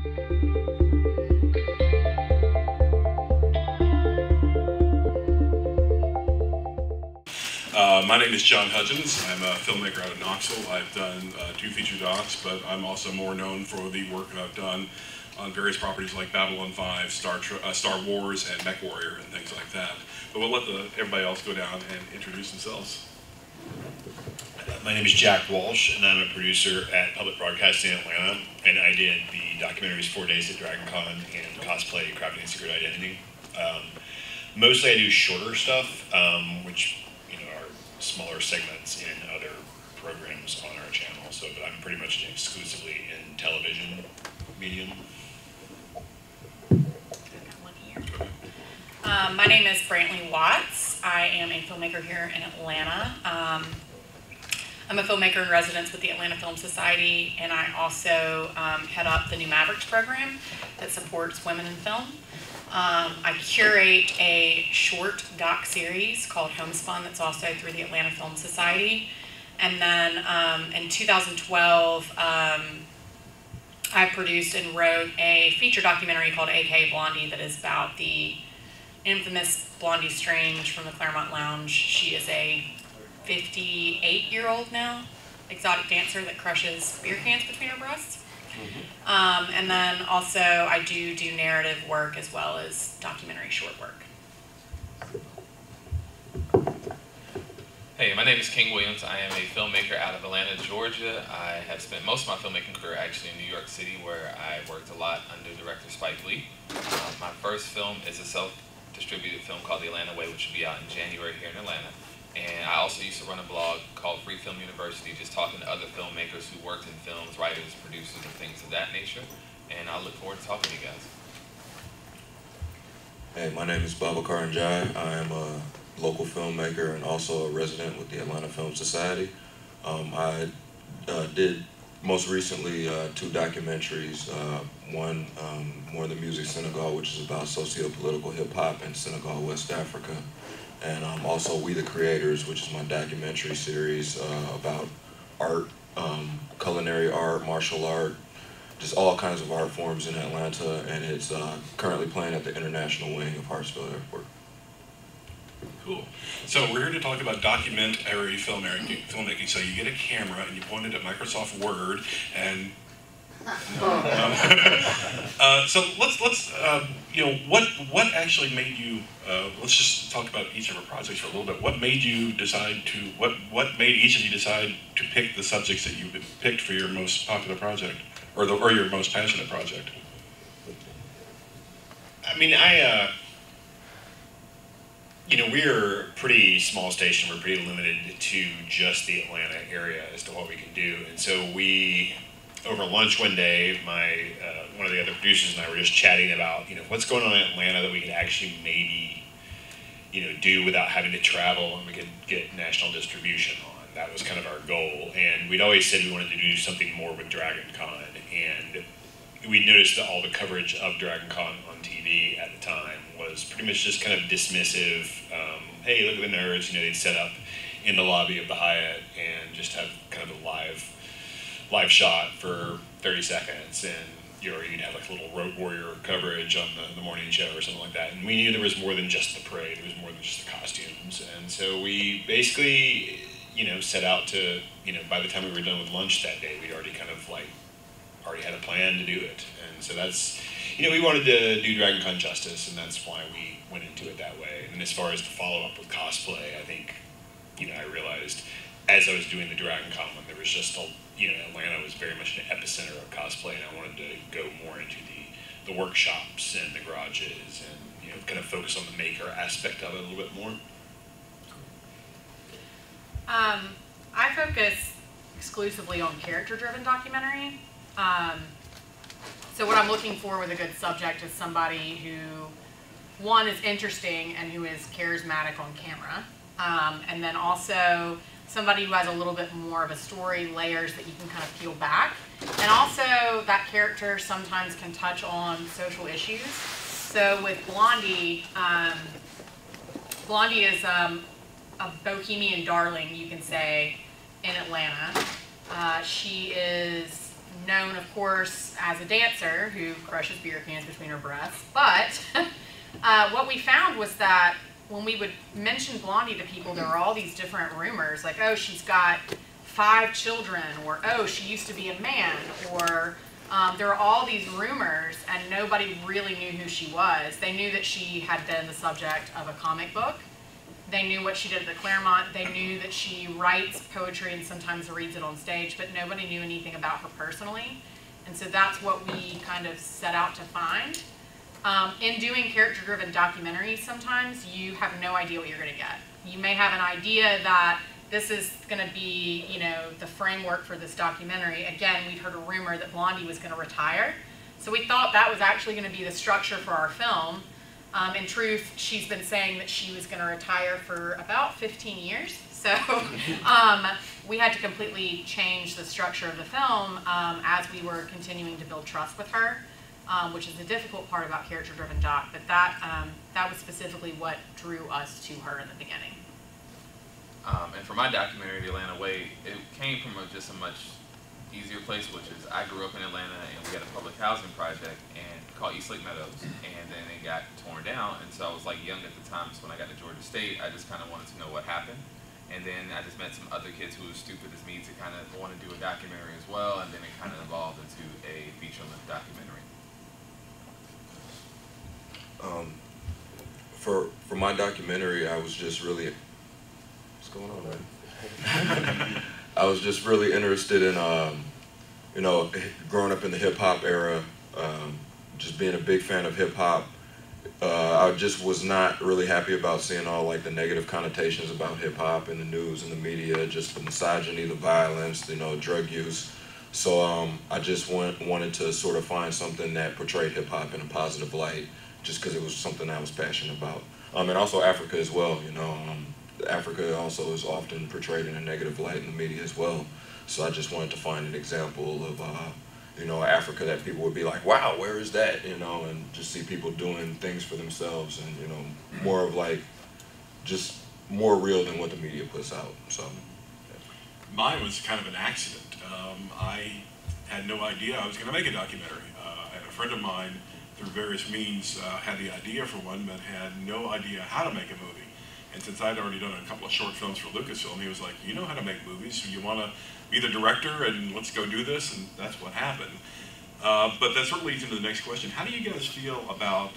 My name is John Hudgens. I'm a filmmaker out of Knoxville. I've done 2 feature docs, but I'm also more known for the work that I've done on various properties like Babylon 5, Star Wars, and Mech Warrior, and things like that. But we'll let everybody else go down and introduce themselves. My name is Jack Walsh, and I'm a producer at Public Broadcasting in Atlanta, and I did the documentaries 4 Days at DragonCon and Cosplay, Crafting a Secret Identity. Mostly I do shorter stuff, which are smaller segments in other programs on our channel. So, but I'm pretty much exclusively in television medium. My name is Brantly Watts. I am a filmmaker here in Atlanta. I'm a filmmaker in residence with the Atlanta Film Society, and I also head up the New Mavericks program that supports women in film. I curate a short doc series called Homespun that's also through the Atlanta Film Society. And then in 2012, I produced and wrote a feature documentary called A.K. Blondie that is about the infamous Blondie Strange from the Claremont Lounge. She is a 58-year-old now exotic dancer that crushes beer cans between her breasts. And then also I do narrative work as well as documentary short work. Hey, my name is King Williams. I am a filmmaker out of Atlanta, Georgia. I have spent most of my filmmaking career actually in New York City, where I worked a lot under director Spike Lee. My first film is a self-distributed film called The Atlanta Way, which will be out in January here in Atlanta. And I also used to run a blog called Free Film University, just talking to other filmmakers who worked in films, writers, producers, and things of that nature. And I look forward to talking to you guys. Hey, my name is Babacar Ndiaye. I am a local filmmaker and also a resident with the Atlanta Film Society. I did most recently 2 documentaries. One, More Than Music Senegal, which is about socio-political hip-hop in Senegal, West Africa. And also We the Creators, which is my documentary series about art, culinary art, martial art, just all kinds of art forms in Atlanta, and it's currently playing at the International Wing of Hartsfield Airport. Cool. So we're here to talk about documentary filmmaking. So you get a camera and you point it at Microsoft Word, and so let's what actually made you? Let's just talk about each of our projects for a little bit. What made you decide to? What made each of you decide to pick the subjects that you picked for your most popular project, or your most passionate project? I mean, we're a pretty small station. We're pretty limited to just the Atlanta area as to what we can do. And so we, over lunch one day, one of the other producers and I were just chatting about, what's going on in Atlanta that we could actually maybe, do without having to travel, and we could get national distribution on. That was kind of our goal. And we'd always said we wanted to do something more with DragonCon. And we noticed that all the coverage of DragonCon on TV at the time was pretty much just kind of dismissive. Hey, look at the nerds, they'd set up in the lobby of the Hyatt and just have kind of a live shot for 30 seconds, and you'd have like a little Road Warrior coverage on the morning show or something like that. And we knew there was more than just the parade, there was more than just the costumes. And so we basically, set out to, by the time we were done with lunch that day, we'd already kind of already had a plan to do it. And so that's, we wanted to do DragonCon justice, and that's why we went into it that way. And as far as the follow-up with cosplay, I think, I realized as I was doing the DragonCon one, there was just Atlanta was very much an epicenter of cosplay, and I wanted to go more into the workshops and the garages and, kind of focus on the maker aspect of it a little bit more. I focus exclusively on character-driven documentary. So what I'm looking for with a good subject is somebody who, one, is interesting and who is charismatic on camera, and then also somebody who has a little bit more of a story, layers that you can kind of peel back. And also that character sometimes can touch on social issues. So with Blondie, Blondie is a bohemian darling, you can say, in Atlanta. She is known, of course, as a dancer who crushes beer cans between her breasts. But what we found was that when we would mention Blondie to people, there were all these different rumors, like, oh, she's got 5 children, or oh, she used to be a man, or there were all these rumors, and nobody really knew who she was. They knew that she had been the subject of a comic book. They knew what she did at the Claremont. They knew that she writes poetry and sometimes reads it on stage, but nobody knew anything about her personally. And so that's what we kind of set out to find. In doing character-driven documentaries, sometimes you have no idea what you're going to get. You may have an idea that this is going to be, you know, the framework for this documentary. Again, we'd heard a rumor that Blondie was going to retire. So we thought that was actually going to be the structure for our film. In truth, she's been saying that she was going to retire for about 15 years. So we had to completely change the structure of the film as we were continuing to build trust with her, which is the difficult part about character-driven doc. But that was specifically what drew us to her in the beginning. And for my documentary, The Atlanta Way, it came from just a much easier place, which is I grew up in Atlanta and we had a public housing project called East Lake Meadows, and then it got torn down, and so I was like young at the time, so when I got to Georgia State, I just kind of wanted to know what happened, and then I just met some other kids who were stupid as me to kind of want to do a documentary as well, and then it kind of evolved into a feature-length documentary. For my documentary, I was just really, what's going on, man? I was just really interested in, you know, growing up in the hip-hop era, just being a big fan of hip-hop. I just was not really happy about seeing all like the negative connotations about hip-hop in the news and the media, just the misogyny, the violence, you know, drug use. So I just wanted to sort of find something that portrayed hip-hop in a positive light, just because it was something I was passionate about. And also Africa as well, you know. Africa also is often portrayed in a negative light in the media as well. So I just wanted to find an example of, you know, Africa that people would be like, wow, where is that? You know, and just see people doing things for themselves and, you know, more of like, just more real than what the media puts out, so. Yeah. Mine was kind of an accident. I had no idea I was going to make a documentary. And a friend of mine, through various means, had the idea for one, but had no idea how to make a movie. And since I'd already done a couple of short films for Lucasfilm, he was like, you know how to make movies, so you want to be the director and let's go do this, and that's what happened. But that sort of leads into the next question. How do you guys feel about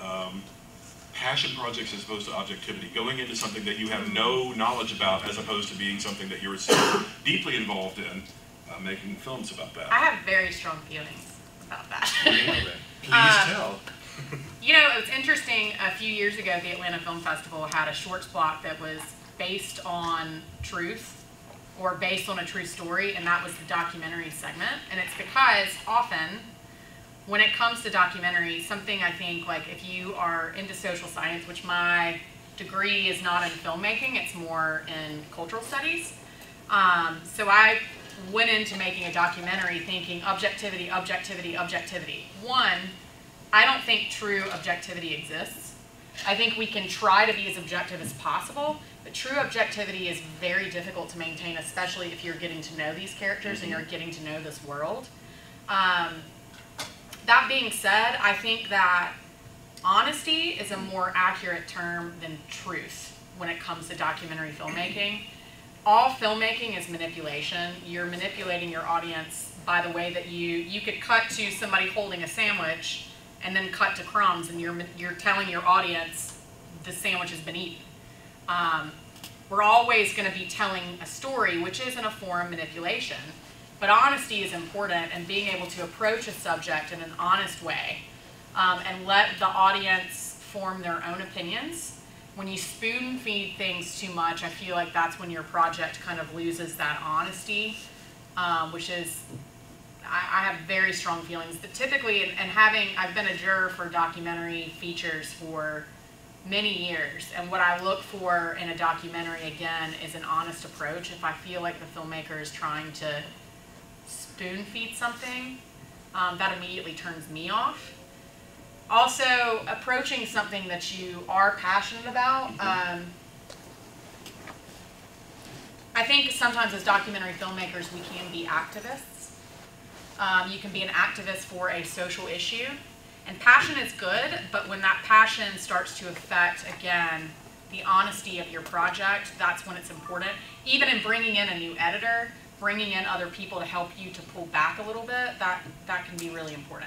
passion projects as opposed to objectivity, going into something that you have no knowledge about as opposed to being something that you're so deeply involved in, making films about that? I have very strong feelings about that. Please tell. You know, it's interesting, a few years ago, the Atlanta Film Festival had a shorts block that was based on truth, or based on a true story, and that was the documentary segment. And it's because often, when it comes to documentaries, something I think, like if you are into social science, which my degree is not in filmmaking, it's more in cultural studies. So I went into making a documentary thinking objectivity, objectivity, objectivity. One, I don't think true objectivity exists. I think we can try to be as objective as possible, but true objectivity is very difficult to maintain, especially if you're getting to know these characters and you're getting to know this world. That being said, I think that honesty is a more accurate term than truth when it comes to documentary filmmaking. All filmmaking is manipulation. You're manipulating your audience by the way that you could cut to somebody holding a sandwich and then cut to crumbs, and you're telling your audience the sandwich has been eaten. We're always going to be telling a story, which is in a form of manipulation, but honesty is important, and being able to approach a subject in an honest way and let the audience form their own opinions. When you spoon feed things too much, I feel like that's when your project kind of loses that honesty, which is, I have very strong feelings that typically, and I've been a juror for documentary features for many years, and what I look for in a documentary, again, is an honest approach. If I feel like the filmmaker is trying to spoon feed something, that immediately turns me off. Also, approaching something that you are passionate about. I think sometimes as documentary filmmakers we can be activists. You can be an activist for a social issue. And passion is good, but when that passion starts to affect, again, the honesty of your project, that's when it's important. Even in bringing in a new editor, bringing in other people to help you to pull back a little bit, that can be really important.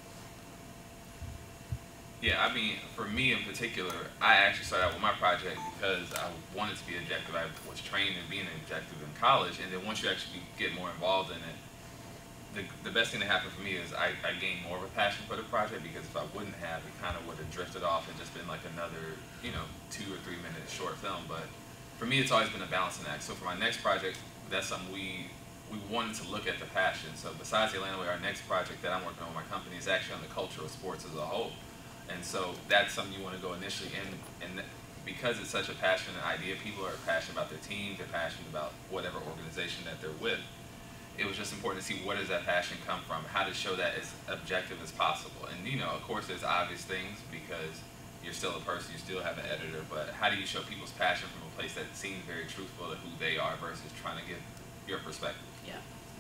Yeah, I mean, for me in particular, I actually started out with my project because I wanted to be an objective. I was trained in being an objective in college, and then once you actually get more involved in it, the best thing that happened for me is I gained more of a passion for the project, because if I wouldn't have, it kind of would have drifted off and just been like another, 2 or 3 minute short film. But for me, it's always been a balancing act. So for my next project, that's something we wanted to look at the passion. So besides the Atlanta Way, our next project that I'm working on with my company is actually on the culture of sports as a whole. And so that's something you want to go initially in, and because it's such a passionate idea, people are passionate about their team, they're passionate about whatever organization that they're with. It was just important to see where does that passion come from, how to show that as objective as possible. And of course there's obvious things because you're still a person, you still have an editor, but how do you show people's passion from a place that seems very truthful to who they are versus trying to give your perspective? Yeah.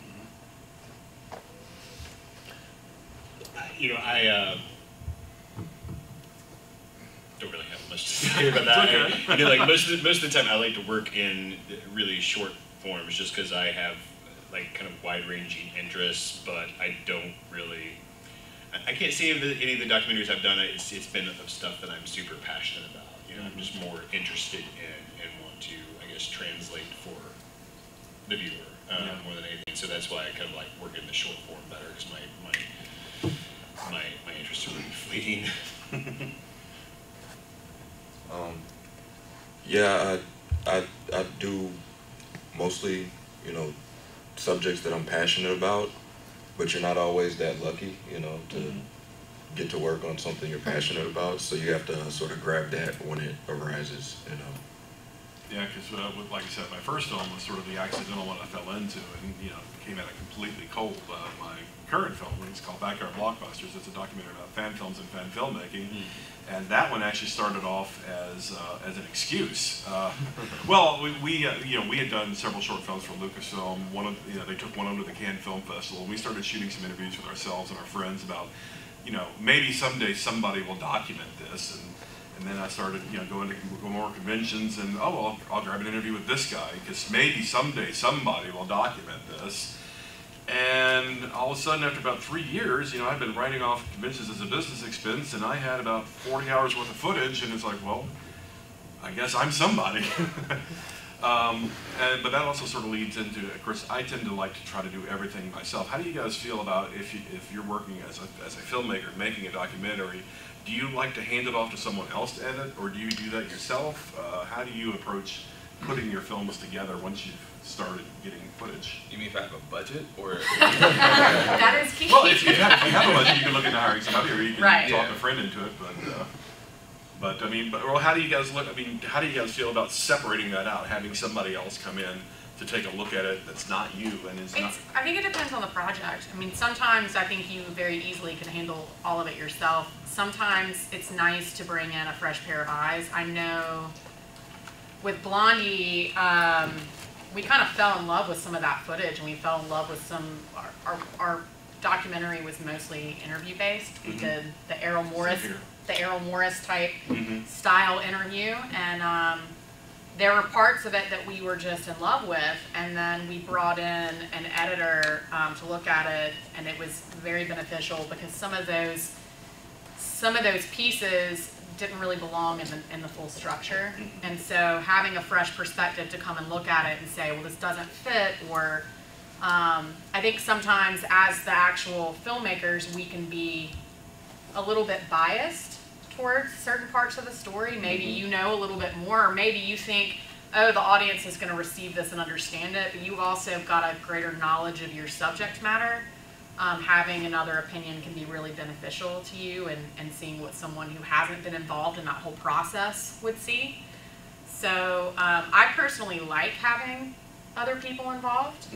I don't really have much to say about that. Like most of the time, I like to work in really short forms, just because I have like kind of wide-ranging interests, but I don't really. I can't say if any of the documentaries I've done, it's been of stuff that I'm super passionate about. I'm just more interested in and want to, I guess, translate for the viewer more than anything. So that's why I kind of like work in the short form better, because my interests are really fleeting. Yeah, I do mostly, subjects that I'm passionate about, but you're not always that lucky, to get to work on something you're passionate about. So you have to sort of grab that when it arises, Yeah, because like I said, my first film was sort of the accidental one I fell into, and came at it completely cold. My current film, it's called Backyard Blockbusters. It's a documentary about fan films and fan filmmaking, and that one actually started off as an excuse. Well, we had done several short films for Lucasfilm. They took one under the Cannes Film Festival, and we started shooting some interviews with ourselves and our friends about, maybe someday somebody will document this. And then I started, going to more conventions, and I'll grab an interview with this guy because maybe someday somebody will document this. And all of a sudden, after about 3 years, I've been writing off conventions as a business expense, and I had about 40 hours worth of footage, and it's like, well, I guess I'm somebody. But that also sort of leads into, of course, I tend to like to try to do everything myself. How do you guys feel about if you're working as a filmmaker making a documentary? Do you like to hand it off to someone else to edit, or do you do that yourself? How do you approach putting your films together once you've started getting footage? You mean if I have a budget, or? That is key. Well, if you have a budget, you can look into hiring somebody, or you can talk a friend into it. But how do you guys look? How do you guys feel about separating that out, having somebody else come in to take a look at it that's not you and is not? I think it depends on the project. Sometimes I think you very easily can handle all of it yourself. Sometimes it's nice to bring in a fresh pair of eyes. I know with Blondie, we kind of fell in love with some of that footage, and we fell in love with our documentary was mostly interview based. We did the Errol Morris type style interview, and there were parts of it that we were just in love with, and then we brought in an editor to look at it, and it was very beneficial because some of those pieces didn't really belong in the full structure. And so having a fresh perspective to come and look at it and say, well, this doesn't fit, or I think sometimes as the actual filmmakers, we can be a little bit biased towards certain parts of the story. Maybe you know a little bit more, or maybe you think, oh, the audience is going to receive this and understand it, but you've also got a greater knowledge of your subject matter. Having another opinion can be really beneficial to you, and seeing what someone who hasn't been involved in that whole process would see. So I personally like having other people involved.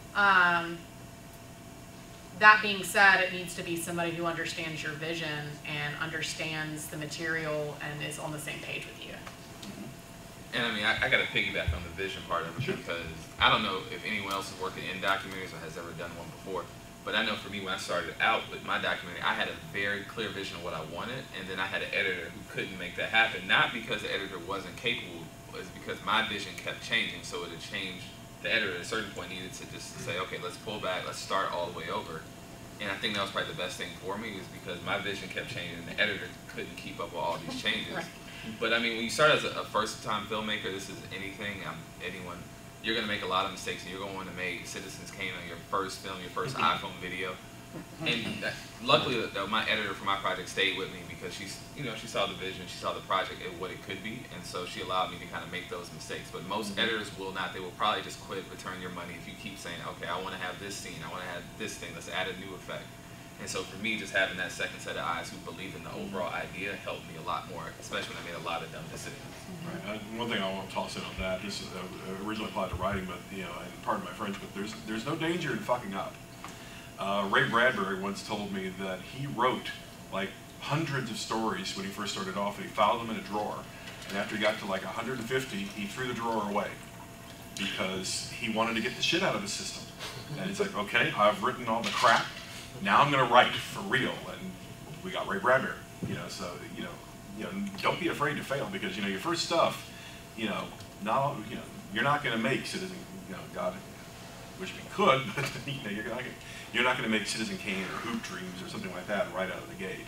That being said, it needs to be somebody who understands your vision and understands the material and is on the same page with you. And I got to piggyback on the vision part of it, because I don't know if anyone else is working in documentaries or has ever done one before, But I know for me, when I started out with my documentary, I had a very clear vision of what I wanted, and then I had an editor who couldn't make that happen. Not because the editor wasn't capable, it's because my vision kept changing, so it had changed. The editor at a certain point needed to just say, okay, let's pull back, let's start all the way over. And I think that was probably the best thing for me, is because my vision kept changing, and the editor couldn't keep up with all these changes. Right. But I mean, when you start as a first-time filmmaker, this is anything, anyone, you're going to make a lot of mistakes, and you're going to want to make Citizens Kane on your first film, your first iPhone video. And luckily, my editor for my project stayed with me, because she saw the vision, she saw the project and what it could be, and so she allowed me to kind of make those mistakes. But most editors will not. They will probably just quit, return your money if you keep saying, okay, I want to have this scene, I want to have this thing, let's add a new effect. And so for me, just having that second set of eyes who believe in the overall idea helped me a lot more, especially when I made a lot of dumb decisions. Right. One thing I want to toss in on that, this originally applied to writing, but and pardon my French, but there's no danger in fucking up. Ray Bradbury once told me that he wrote like hundreds of stories when he first started off, and he filed them in a drawer. And after he got to like 150, he threw the drawer away because he wanted to get the shit out of his system. And he's like, okay, I've written all the crap. Now I'm going to write for real. And we got Ray Bradbury. So don't be afraid to fail, because your first stuff, you're not going to make Citizen, God, which we could, but you're not going to make Citizen Kane or Hoop Dreams or something like that right out of the gate.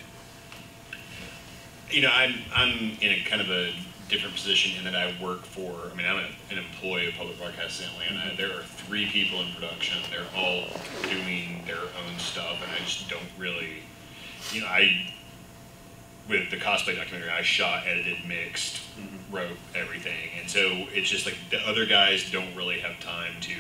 I'm in a kind of a different position in that I work for, I'm an employee of public broadcasting in Atlanta. There are 3 people in production. They're all doing their own stuff, and I just don't really, with the Cosplay documentary, I shot, edited, mixed, wrote everything. And so it's just like the other guys don't really have time to,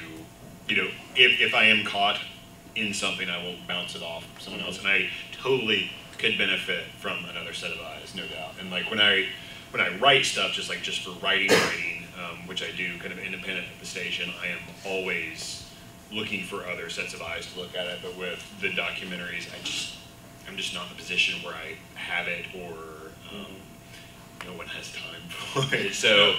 if I am caught in something, I will bounce it off someone else. And I totally could benefit from another set of eyes, no doubt. And like when I write stuff, just for writing, which I do kind of independent of the station, I am always looking for other sets of eyes to look at it. But with the documentaries, I'm just not in a position where I have it, or no one has time for it. So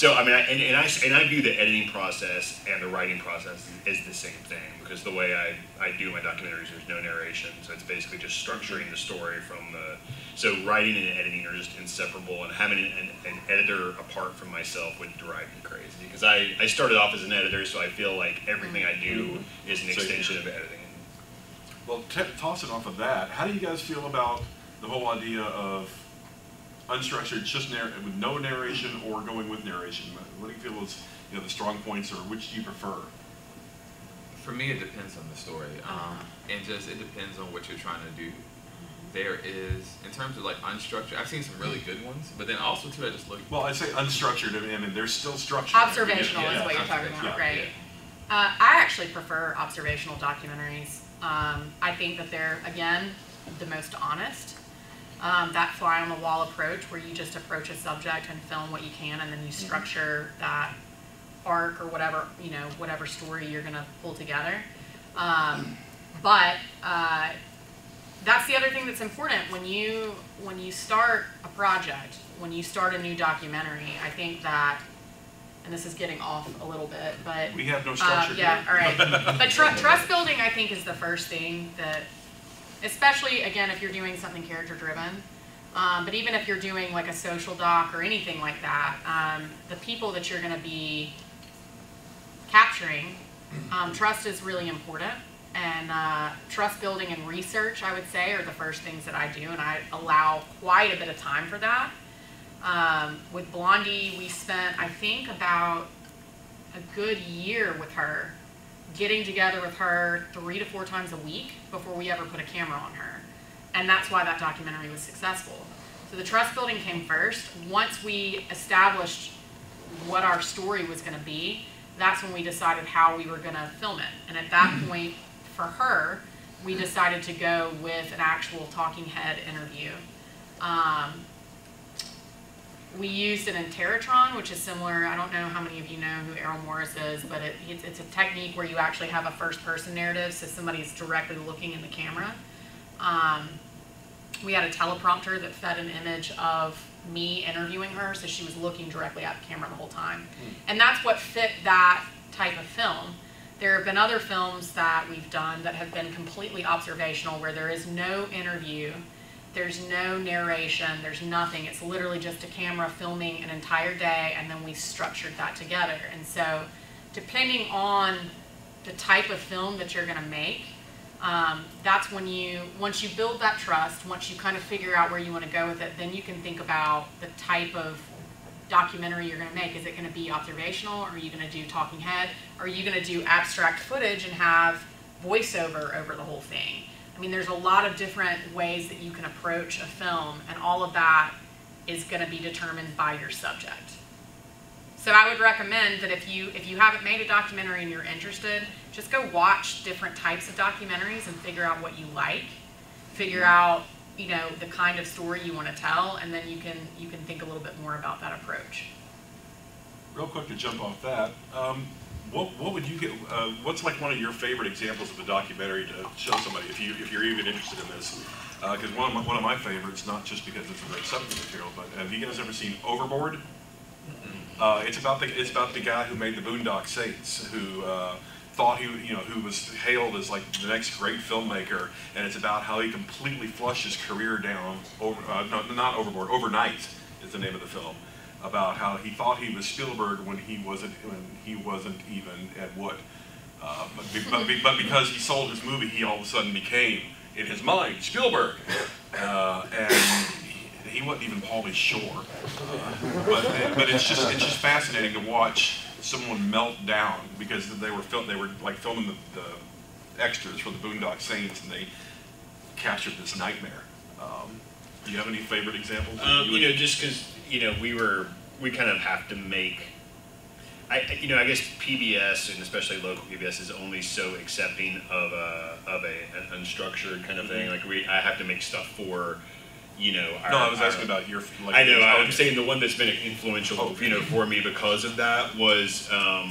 I view the editing process and the writing process as the same thing, because the way I do my documentaries, there's no narration, so it's basically just structuring the story from the. So writing and editing are just inseparable, and having an editor apart from myself would drive me crazy, because I started off as an editor, so I feel like everything I do is an extension of editing. Well, tossing off of that, how do you guys feel about the whole idea of unstructured, just with no narration, or going with narration? What do you feel is the strong points, or which do you prefer? For me, it depends on the story, and it depends on what you're trying to do. There is, in terms of like unstructured, I've seen some really good ones, but then also too, I just look. Well, I say unstructured, and there's still structure. Observational is what you're talking about, right? Yeah. I actually prefer observational documentaries. I think that they're, again, the most honest. That fly on the wall approach, where you just approach a subject and film what you can, and then you structure that arc or whatever, whatever story you're going to pull together. But that's the other thing that's important when you start a project, when you start a new documentary. I think that, and this is getting off a little bit, but we have no structure. Yeah, all right. But trust building, I think, is the first thing that, especially again if you're doing something character driven, but even if you're doing like a social doc or anything like that, the people that you're going to be capturing, trust is really important. And trust building and research, I would say, are the first things that I do, and I allow quite a bit of time for that. With Blondie, we spent, I think, about a good year with her, getting together with her 3 to 4 times a week before we ever put a camera on her. And that's why that documentary was successful. So the trust building came first. Once we established what our story was going to be, that's when we decided how we were going to film it. And at that point, for her, we decided to go with an actual talking head interview. We used an Interatron, which is similar. I don't know how many of you know who Errol Morris is, but it's a technique where you actually have a first-person narrative, so somebody's directly looking in the camera. We had a teleprompter that fed an image of me interviewing her, so she was looking directly at the camera the whole time. And that's what fit that type of film. There have been other films that we've done that have been completely observational, where there is no interview, there's no narration, there's nothing. It's literally just a camera filming an entire day, and then we structured that together. And so depending on the type of film that you're going to make, that's when once you build that trust, once you kind of figure out where you want to go with it, then you can think about the type of documentary you're going to make. Is it going to be observational? Are you going to do talking head? Are you going to do abstract footage and have voiceover over the whole thing? I mean, there's a lot of different ways that you can approach a film, and all of that is going to be determined by your subject. So I would recommend that if you haven't made a documentary and you're interested, just go watch different types of documentaries and figure out what you like. Figure out, you know, the kind of story you want to tell, and then you can think a little bit more about that approach. Real quick to jump off that, what would you get? What's like one of your favorite examples of a documentary to show somebody if you're even interested in this? Because one of my favorites, not just because it's a great subject material, but have you guys ever seen Overboard? It's about the guy who made the Boondock Saints, who thought who was hailed as like the next great filmmaker, and it's about how he completely flushed his career down. Not Overboard. Overnight is the name of the film. About how he thought he was Spielberg when he wasn't even Ed Wood. But because he sold his movie, he all of a sudden became, in his mind, Spielberg. And he wasn't even Pauly Shore. But it's just fascinating to watch someone melt down, because they were like filming the extras for the Boondock Saints, and they captured this nightmare. Do you have any favorite examples? Just because we kind of have to make. I guess PBS, and especially local PBS, is only so accepting of an unstructured kind of thing. Like I have to make stuff for. I was asking about your. Like, I know. I'm saying the one that's been influential, for me because of that was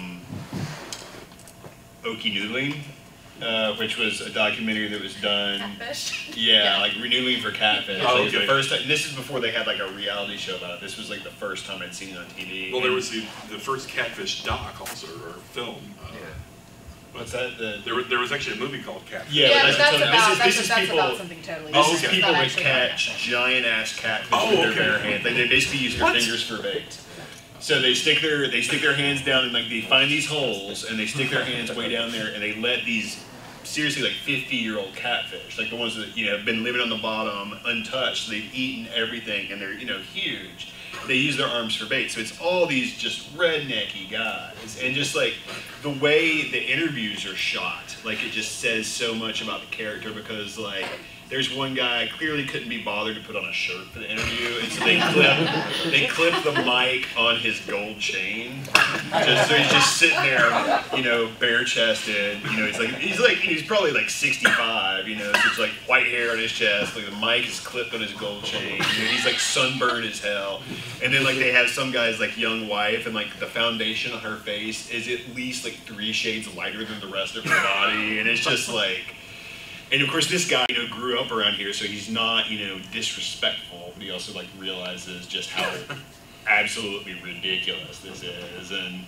Okie Noodling, which was a documentary that was done. Catfish? Yeah, like Renewing for Catfish. Oh, Like okay. the first time, and this is before they had like a reality show about it. This was like the first time I'd seen it on TV. Well, there was the first Catfish doc also, or film. What's that? There was actually a movie called Catfish. Yeah, but that's this is people. about something totally This different. is people That that actually catch giant ass catfish Oh, with their okay. bare hands. They basically use their fingers for bait. So they stick their hands down, and like they find these holes, and they stick their hands way down there, and they let these seriously like 50-year-old catfish, like the ones that have been living on the bottom untouched. They've eaten everything, and they're huge. They use their arms for bait. So it's all these just rednecky guys, and just like the way the interviews are shot, like it just says so much about the character, because like there's one guy clearly couldn't be bothered to put on a shirt for the interview, and so they clip the mic on his gold chain. So he's just sitting there, bare chested. He's probably like 65. So it's like white hair on his chest. Like the mic is clipped on his gold chain. He's like sunburned as hell. And then like they have some guy's like young wife, and like the foundation on her face is at least like 3 shades lighter than the rest of her body, and it's just like. And of course, this guy, grew up around here, so he's not, disrespectful, but he also like realizes just how absolutely ridiculous this is, and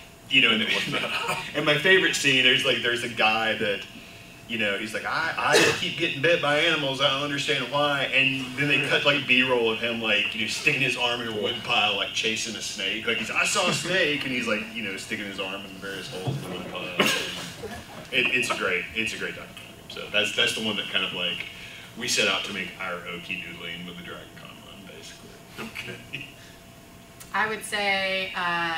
and my favorite scene, there's a guy that, he's like, I keep getting bit by animals, I don't understand why, and then they cut like B-roll of him like, sticking his arm in a wood pile, like chasing a snake, like I saw a snake, and he's like, sticking his arm in various holes in the wood pile. It's a great documentary. So that's the one that kind of like we set out to make our Okie Doodling with the DragonCon one, basically. Okay. I would say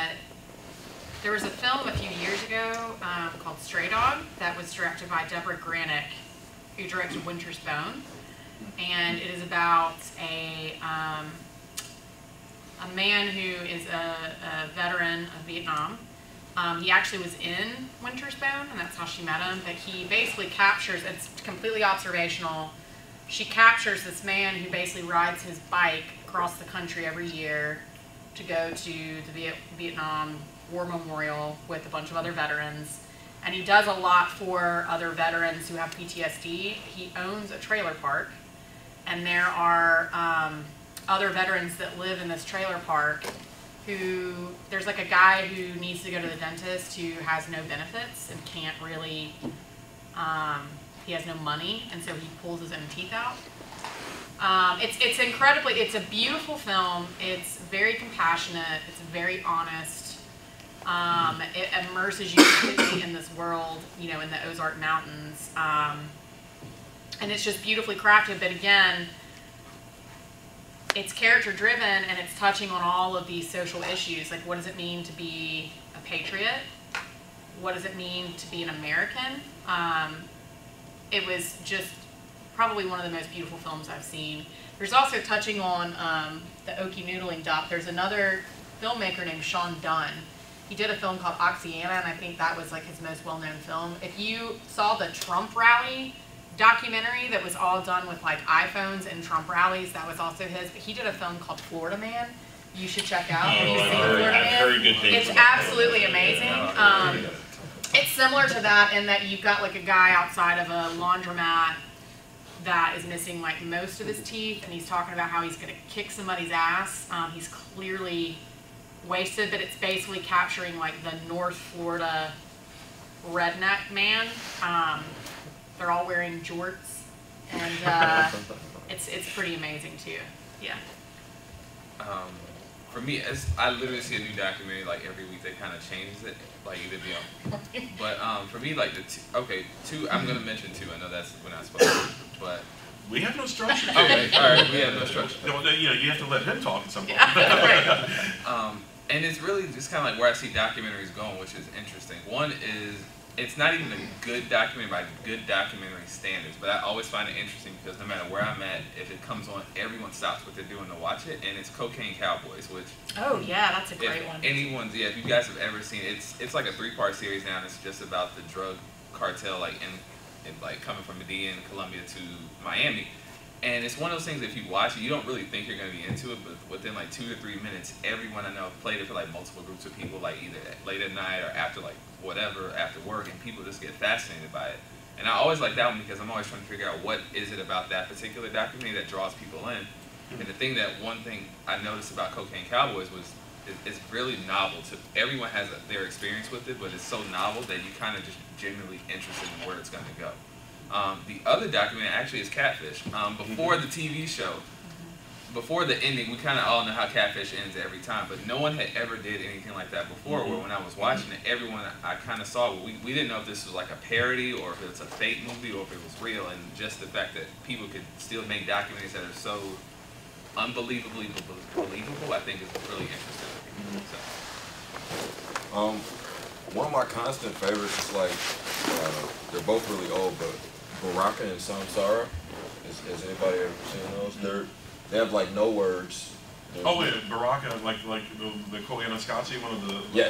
there was a film a few years ago called Stray Dog that was directed by Deborah Granick, who directed Winter's Bone, and it is about a man who is a veteran of Vietnam. He actually was in Winter's Bone, and that's how she met him, but he basically captures, it's completely observational, she captures this man who basically rides his bike across the country every year to go to the Vietnam War Memorial with a bunch of other veterans, and he does a lot for other veterans who have PTSD. He owns a trailer park, and there are other veterans that live in this trailer park there's like a guy who needs to go to the dentist who has no benefits and can't really, he has no money, and so he pulls his own teeth out. It's a beautiful film. It's very compassionate. It's very honest. It immerses you completely in this world, you know, in the Ozark Mountains. And it's just beautifully crafted, but again, it's character driven and it's touching on all of these social issues. Like, what does it mean to be a patriot? What does it mean to be an American? It was just probably one of the most beautiful films I've seen. There's also touching on the Okie Noodling doc. There's another filmmaker named Sean Dunn. He did a film called Oxiana, and I think that was like his most well-known film. If you saw the Trump rally documentary that was all done with like iPhones and Trump rallies, that was also his. But he did a film called Florida Man. You should check out. I've heard good things. It's absolutely amazing. It's similar to that in that you've got like a guy outside of a laundromat that is missing like most of his teeth, and he's talking about how he's going to kick somebody's ass. He's clearly wasted, but it's basically capturing like the North Florida redneck man. They're all wearing jorts, and it's pretty amazing too. Yeah. For me, I literally see a new documentary like every week that kind of changes it, like either be on. But for me, like two. I'm gonna mention two. I know that's when I spoke, but we have no structure. Okay, all right, we have no structure. No, you know, you have to let him talk at some point. Yeah, right. And it's really just kind of like where I see documentaries going, which is interesting. One is, it's not even a good documentary by good documentary standards, but I always find it interesting because no matter where I'm at, if it comes on, everyone stops what they're doing to watch it, and it's Cocaine Cowboys, which... Oh yeah, that's a great one. If you guys have ever seen it, it's like a 3-part series now, and it's just about the drug cartel, like in like coming from Medellin, Colombia to Miami. And it's one of those things, if you watch it, you don't really think you're going to be into it, but within like 2 to 3 minutes, everyone I know played it for like multiple groups of people, like either late at night or after like whatever, after work, and people just get fascinated by it. And I always like that one because I'm always trying to figure out what is it about that particular documentary that draws people in. And one thing I noticed about Cocaine Cowboys was it's really novel. Everyone has their experience with it, but it's so novel that you kind of just genuinely interested in where it's going to go. The other documentary actually is Catfish. Before the TV show, before the ending, we kind of all know how Catfish ends every time, but no one had ever did anything like that before, where when I was watching it, everyone I kind of saw, we didn't know if this was like a parody or if it's a fake movie or if it was real, and just the fact that people could still make documentaries that are so unbelievably believable, I think is really interesting. So. One of my constant favorites is like, they're both really old, but Baraka and Samsara. Has anybody ever seen those? They have like no words. Oh wait, Baraka, like the Koyaanisqatsi, one of the... Yes.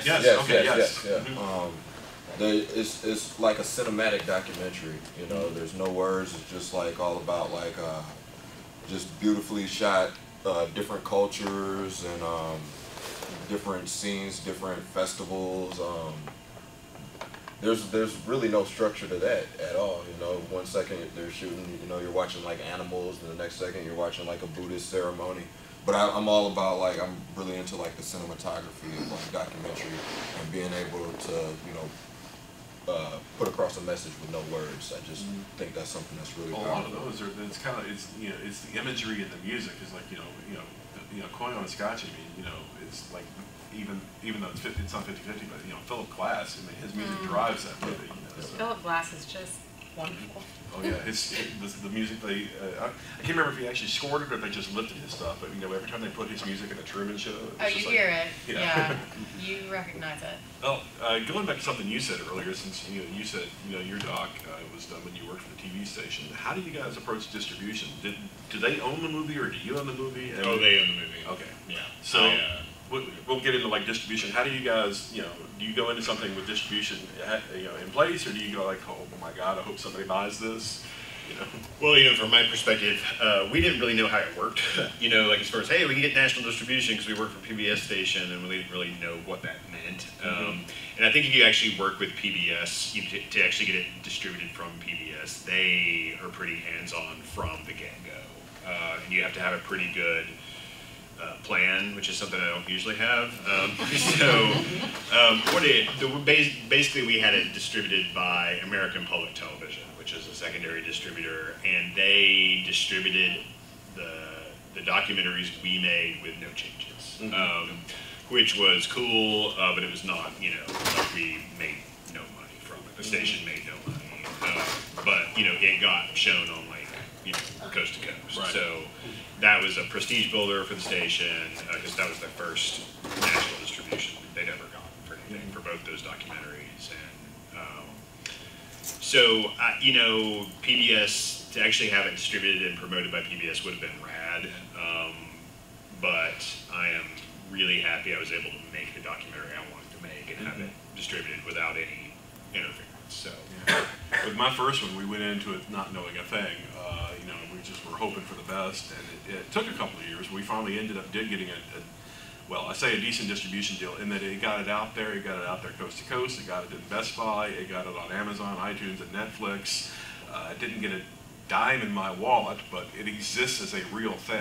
It's like a cinematic documentary. You know, there's no words. It's just like all about like just beautifully shot, different cultures and different scenes, different festivals. There's really no structure to that at all. You know, 1 second they're shooting, you know, you're watching like animals, and the next second you're watching like a Buddhist ceremony. But I'm all about like, I'm really into like the cinematography of like documentary and being able to, you know, put across a message with no words. I just think that's something that's really powerful. A lot of those are, it's kind of, you know, it's the imagery and the music is like, you know, Koyaanisqatsi, I mean, you know, it's like, even though it's not 50-50, but you know, Philip Glass, I mean, his music drives that movie. You know, so. Philip Glass is just wonderful. Oh yeah, the music I can't remember if he actually scored it or if they just lifted his stuff. But you know, every time they put his music in a Truman Show, you hear it. Yeah, you recognize it. Well, going back to something you said earlier, since you said your doc was done when you worked for the TV station. How do you guys approach distribution? Do they own the movie or do you own the movie? And they own the movie. Okay. Yeah. So. We'll get into like distribution. How do you guys, you know, do you go into something with distribution, you know, in place, or do you go like, oh my God, I hope somebody buys this, you know? Well, you know, from my perspective, we didn't really know how it worked. You know, like as far as, hey, we can get national distribution because we work for PBS station, and we didn't really know what that meant. And I think if you actually work with PBS, to actually get it distributed from PBS, they are pretty hands-on from the get-go, and you have to have a pretty good plan, which is something I don't usually have. Basically we had it distributed by American Public Television, which is a secondary distributor, and they distributed the documentaries we made with no changes, which was cool, but it was not, like we made no money from it. The station made no money, but it got shown on like coast to coast. Right. So that was a prestige builder for the station, because that was the first national distribution they'd ever got for anything, for both those documentaries. And so PBS, to actually have it distributed and promoted by PBS would have been rad, but I am really happy I was able to make the documentary I wanted to make and have it distributed without any interference. So, with my first one, we went into it not knowing a thing. We just were hoping for the best, and it took a couple of years. We finally did getting a decent distribution deal in that it got it out there. It got it out there coast to coast. It got it in Best Buy. It got it on Amazon, iTunes, and Netflix. It didn't get a dime in my wallet, but it exists as a real thing.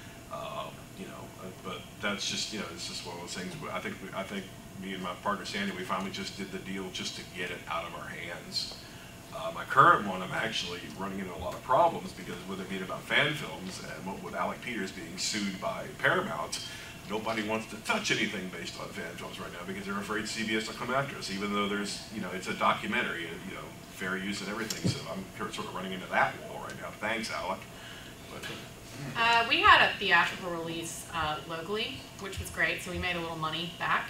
But that's just it's just one of those things. I think me and my partner Sandy, we finally just did the deal just to get it out of our hands. My current one, I'm actually running into a lot of problems because with it being about fan films and with Alec Peters being sued by Paramount, nobody wants to touch anything based on fan films right now because they're afraid CBS will come after us, even though there's, it's a documentary, fair use and everything. So I'm sort of running into that wall right now. Thanks, Alec. But, we had a theatrical release locally, which was great, so we made a little money back.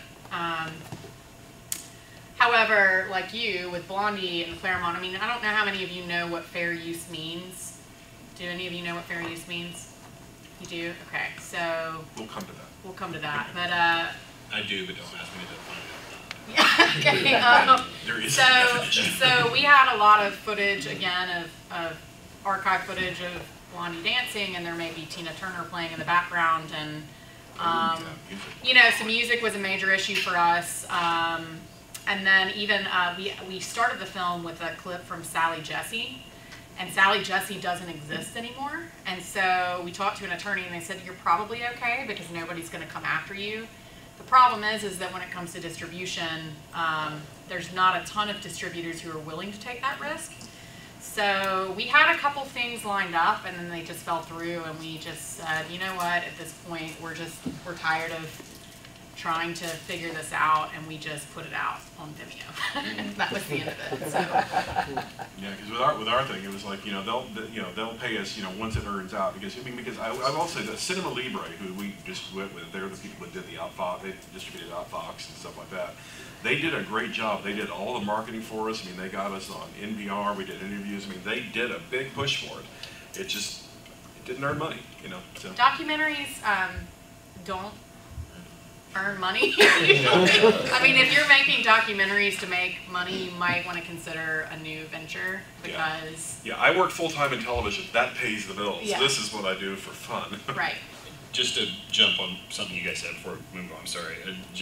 However, like you, with Blondie and Claremont, I don't know how many of you know what fair use means. Do any of you know what fair use means? You do? Okay, so... We'll come to that. We'll come to that, but... I do, but don't ask me to find yeah, okay. There is So we had a lot of footage, again, of archive footage of Blondie dancing, and there may be Tina Turner playing in the background, and so music was a major issue for us. And then even we started the film with a clip from Sally Jessy, and Sally Jessy doesn't exist anymore. And so we talked to an attorney, and they said, you're probably okay because nobody's going to come after you. The problem is that when it comes to distribution, there's not a ton of distributors who are willing to take that risk. So we had a couple things lined up, and then they just fell through, and we just said, you know what, at this point, we're tired of trying to figure this out, and we just put it out on Vimeo. That was the end of it. So. Yeah, because with our thing, it was like they'll pay us once it earns out, because I will say that Cinema Libre, who we just went with, they're the people that did the Outfox, they distributed Outfox and stuff like that. They did a great job. They did all the marketing for us. They got us on NPR. We did interviews. They did a big push for it. It didn't earn money, So. Documentaries don't earn money. If you're making documentaries to make money, you might want to consider a new venture because... Yeah, I work full-time in television. That pays the bills. Yeah. This is what I do for fun. Right. Just to jump on something you guys said before we move on, I'm sorry.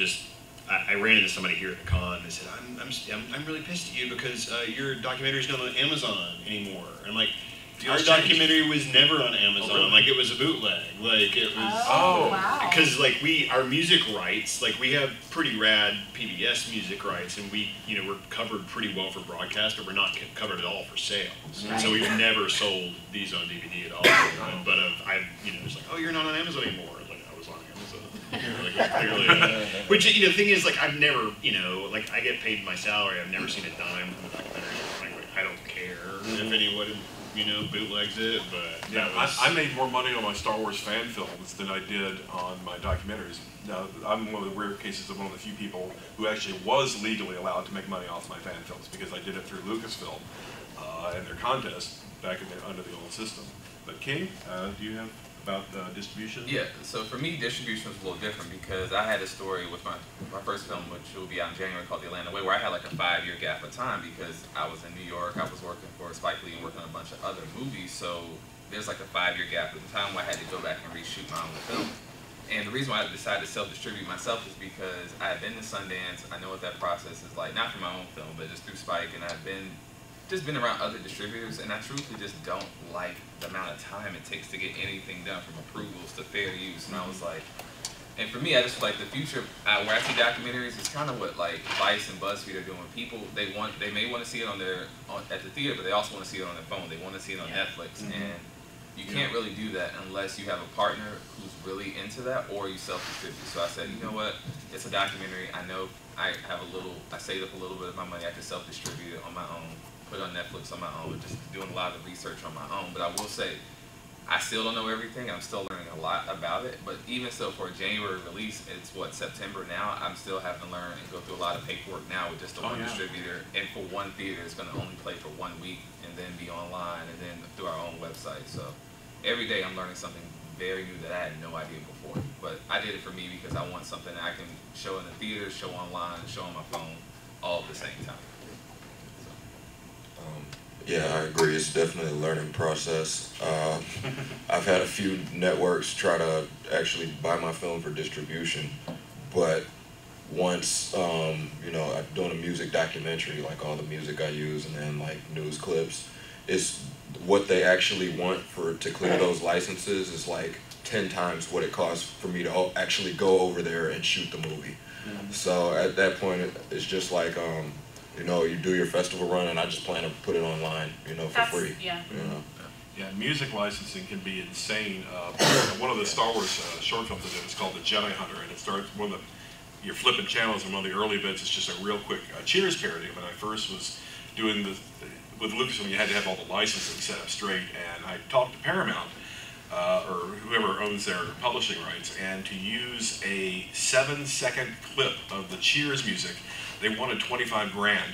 I ran into somebody here at the con. They said, I'm really pissed at you because your documentary's not on Amazon anymore. And I'm like, our documentary was never on Amazon. Oh, really? Like, it was a bootleg. Like, it was... Oh, wow. Because, our music rights, we have pretty rad PBS music rights, and we're covered pretty well for broadcast, but we're not covered at all for sales. Right. So we've never sold these on DVD at all. But it's like, oh, you're not on Amazon anymore. I was on Amazon. Clearly. Which, the thing is, I've never, I get paid my salary. I've never seen a dime from the documentary. Frankly, I don't care if anyone... bootlegs it, but I made more money on my Star Wars fan films than I did on my documentaries. Now, I'm one of the rare cases of one of the few people who actually was legally allowed to make money off my fan films because I did it through Lucasfilm and their contest back under the old system. But King, do you have about distribution? Yeah, so for me, distribution was a little different because I had a story with my first film, which will be out in January, called The Atlanta Way, where I had a 5-year gap of time because I was in New York, I was working for Spike Lee and working on a bunch of other movies, so there's a 5-year gap at the time where I had to go back and reshoot my own film. And the reason why I decided to self-distribute myself is because I had been to Sundance, I know what that process is like, not for my own film, but just through Spike, and I've been around other distributors, and I truthfully just don't like the amount of time it takes to get anything done, from approvals to fair use, and I was like, and for me, I just feel like the future where I see documentaries is kind of what like Vice and BuzzFeed are doing. People they may want to see it at the theater, but they also want to see it on their phone. They want to see it on Netflix, and you can't really do that unless you have a partner who's really into that, or you self-distribute. So I said, you know what? It's a documentary. I know I saved up a little bit of my money. I can self-distribute it on my own, put it on Netflix on my own, just doing a lot of research on my own. But I will say, I still don't know everything. I'm still learning a lot about it. But even so, for a January release, it's what, September now? I'm still having to learn and go through a lot of paperwork now with just the one distributor. And for one theater, it's going to only play for 1 week and then be online and then through our own website. So every day I'm learning something very new that I had no idea before. But I did it for me because I want something that I can show in the theater, show online, show on my phone, all at the same time. Yeah, I agree. It's definitely a learning process. I've had a few networks try to actually buy my film for distribution, but once, you know, I'm doing a music documentary, like all the music I use, and then like news clips, is what they actually want to clear those licenses is like 10 times what it costs for me to actually go over there and shoot the movie. So at that point, it's just like, you know, you do your festival run, and I just plan to put it online, you know, for free. Yeah. You know? Yeah, music licensing can be insane. One of the Star Wars short films I did is called The Jedi Hunter, and it starts you're flipping channels, and one of the early bits is just a real quick Cheers parody. When I first was doing with Lucasfilm, you had to have all the licensing set up straight, and I talked to Paramount, or whoever owns their publishing rights, and to use a 7-second clip of the Cheers music, they wanted 25 grand.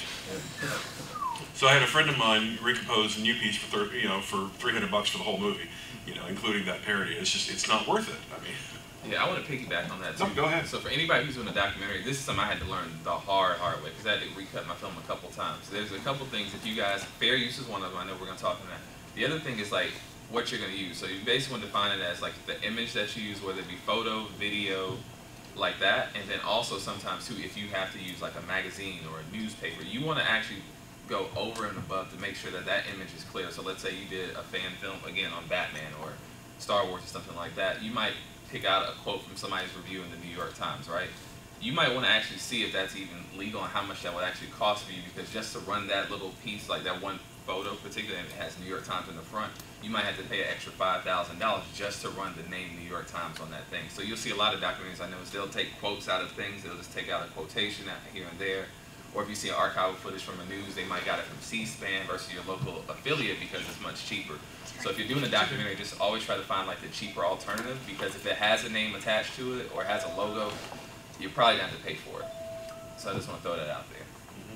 So I had a friend of mine recompose a new piece for $300 for the whole movie, you know, including that parody. It's not worth it. I mean. Yeah, I want to piggyback on that too. No, go ahead. So for anybody who's doing a documentary, this is something I had to learn the hard way, because I had to recut my film a couple times. So there's a couple things if you guys, fair use is one of them. I know we're going to talk on that. The other thing is like what you're going to use. So you basically want to define it as like the image that you use, whether it be photo, video, like that, and then also sometimes too, if you have to use like a magazine or a newspaper, you want to actually go over and above to make sure that that image is clear. So let's say you did a fan film again on Batman or Star Wars or something like that. You might pick out a quote from somebody's review in the New York Times, right? You might want to actually see if that's even legal and how much that would actually cost for you, because just to run that little piece, like that one photo particularly, and it has New York Times in the front, you might have to pay an extra $5,000 just to run the name New York Times on that thing. So you'll see a lot of documentaries I know is they'll take quotes out of things, they'll just take out a quotation here and there. Or if you see archival footage from the news, they might got it from C-SPAN versus your local affiliate because it's much cheaper. So if you're doing a documentary, just always try to find like the cheaper alternative, because if it has a name attached to it or has a logo, you're probably going to have to pay for it. So I just want to throw that out there.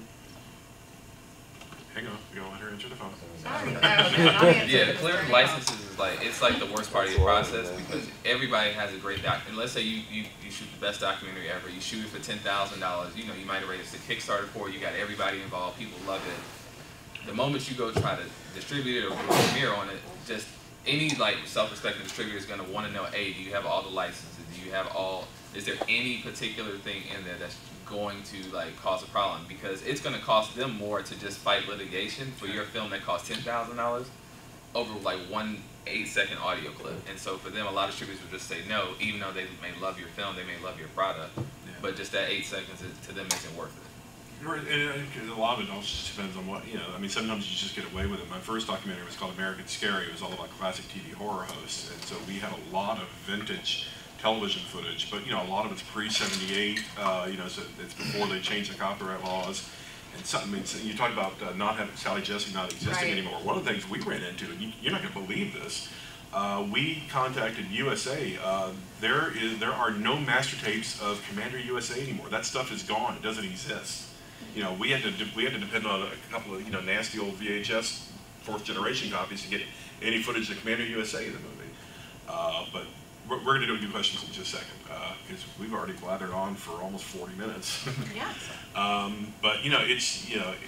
Hang on, you gotta let her answer the phone. Sorry. Yeah, clearing licenses is it's like the worst part of your process, because everybody has a great doc. And let's say you shoot the best documentary ever, you shoot it for $10,000. You know, you might have raised a Kickstarter for it, you got everybody involved, people love it. The moment you go try to distribute it or do a premiere on it, just any like self-respecting distributor is going to want to know, hey, do you have all the licenses? Do you have is there any particular thing in there that's going to like cause a problem? Because it's going to cost them more to just fight litigation for your film that costs $10,000 over like 1 8-second audio clip. And so for them, a lot of distributors would just say no, even though they may love your film, they may love your product, but just that 8 seconds to them isn't worth it. And a lot of it also just depends on what, you know, I mean, sometimes you just get away with it. My first documentary was called American Scary. It was all about classic TV horror hosts. And so we had a lot of vintage television footage, but, you know, a lot of it's pre-78, you know, so it's before they changed the copyright laws. And something, I mean, you talk about not having Sally Jesse not existing anymore. One of the things we ran into, and you're not going to believe this, we contacted USA. There are no master tapes of Commander USA anymore. That stuff is gone. It doesn't exist. You know, we had to depend on a couple of, you know, nasty old VHS 4th generation copies to get any footage of Commander USA in the movie. But we're going to do questions in just a second, because we've already blathered on for almost 40 minutes. Yeah. But, you know, it's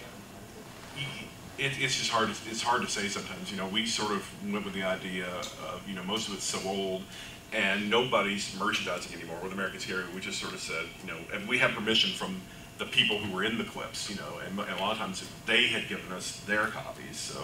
just hard. It's hard to say sometimes. You know, we sort of went with the idea of, you know, most of it's so old, and nobody's merchandising anymore. With American Scary, we just sort of said, you know, and we have permission from the people who were in the clips, you know, and a lot of times they had given us their copies. So,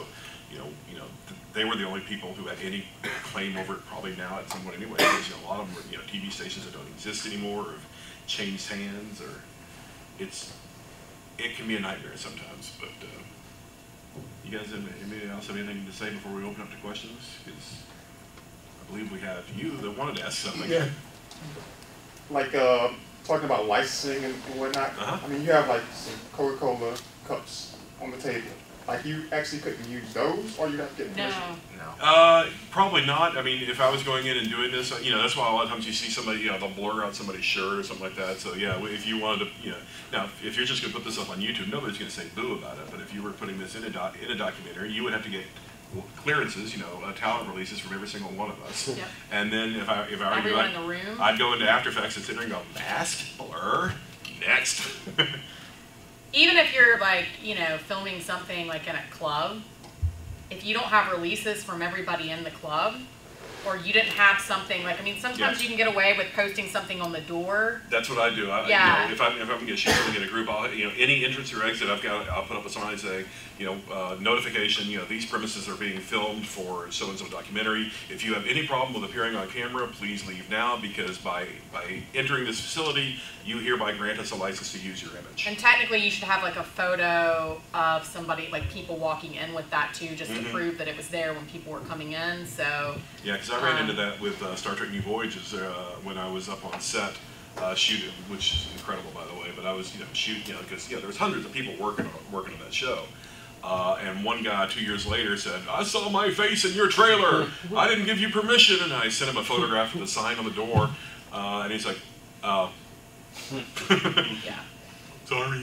they were the only people who had any claim over it probably now at some point anyway. Because, a lot of them were, TV stations that don't exist anymore, or have changed hands, or it can be a nightmare sometimes. But you guys, anybody else have anything to say before we open up to questions? Because I believe we have you that wanted to ask something. Yeah. Like talking about licensing and whatnot. I mean, you have like some Coca-Cola cups on the table. Like, you actually couldn't use those, or you have to get permission? No. Probably not. I mean, if I was going in and doing this, that's why a lot of times you see somebody, they'll blur out somebody's shirt or something like that. So yeah, if you wanted to, now if you're just going to put this up on YouTube, nobody's going to say boo about it. But if you were putting this in a documentary, you would have to get clearances, talent releases from every single one of us. Yep. And then if I were everyone in the room, I'd go into After Effects and sit there and go, mask, blur, next. even if you're like, filming something like in a club, if you don't have releases from everybody in the club, or you didn't have something like, sometimes you can get away with posting something on the door. That's what I do. If I'm going to shoot something in a group, any entrance or exit, I'll put up a sign saying, notification, these premises are being filmed for so-and-so documentary. If you have any problem with appearing on camera, please leave now, because by entering this facility, you hereby grant us a license to use your image. And technically you should have like a photo of somebody, like people walking in with that too, just to prove that it was there when people were coming in, so. Yeah, because I ran into that with Star Trek New Voyages when I was up on set shooting, which is incredible, by the way. But I was, shooting, because there was hundreds of people working on that show. And one guy 2 years later said, "I saw my face in your trailer. I didn't give you permission." And I sent him a photograph of the sign on the door, and he's like, "Oh, yeah, sorry."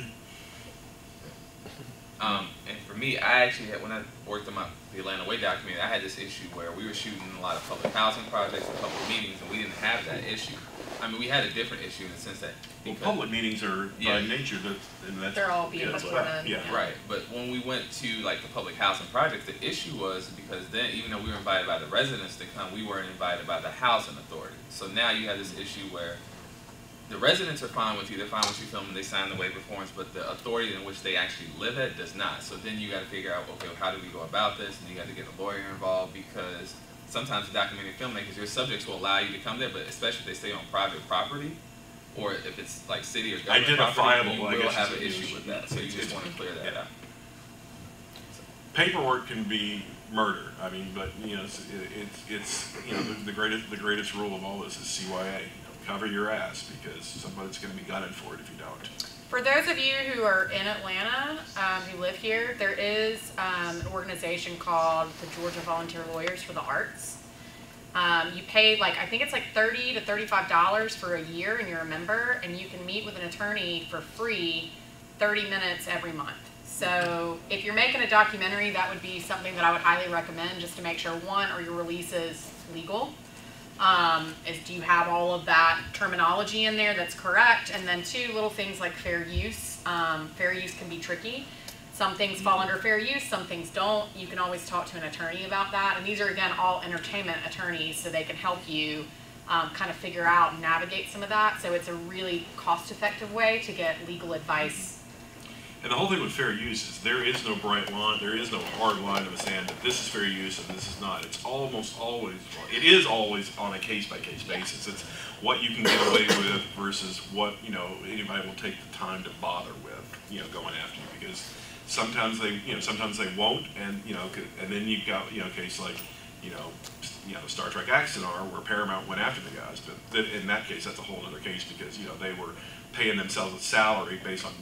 And for me, I actually had, when I worked on the Atlanta Way documentary, I had this issue where we were shooting a lot of public housing projects, a couple of meetings, and we didn't have that issue. We had a different issue in the sense that Public meetings are by nature they're all being recorded. Yeah, right. But when we went to like the public housing projects, the issue was because then, even though we were invited by the residents to come, we weren't invited by the housing authority. So now you have this issue where the residents are fine with you, they're fine with you filming, they sign the waiver forms, but the authority in which they actually live at does not. So then you got to figure out, okay, well, how do we go about this? And you got to get a lawyer involved, because sometimes the documentary filmmakers, your subjects will allow you to come there, but especially if they stay on private property, or if it's like city or government property, you will have an issue with that. So you just want to clear that out. Paperwork can be murder. But it's the greatest rule of all this is CYA. Cover your ass, because somebody's going to be gunning for it if you don't. For those of you who are in Atlanta, who live here, there is an organization called the Georgia Volunteer Lawyers for the Arts. You pay I think it's like $30 to $35 for a year, and you're a member, and you can meet with an attorney for free 30 minutes every month. So if you're making a documentary, that would be something that I would highly recommend, just to make sure, one, are your releases legal? Do you have all of that terminology in there that's correct? And then two, little things like fair use. Fair use can be tricky. Some things fall under fair use, some things don't. You can always talk to an attorney about that. And these are, again, all entertainment attorneys, so they can help you kind of figure out and navigate some of that. So it's a really cost-effective way to get legal advice. And the whole thing with fair use is there is no bright line, there is no hard line in the sand that this is fair use and this is not. It's almost always, it is always on a case-by-case basis. It's what you can get away with versus what, anybody will take the time to bother with, going after you, because sometimes they won't, and, and then you've got, a case like, Star Trek Axonar, where Paramount went after the guys, but in that case, that's a whole other case, because, they were paying themselves a salary based on,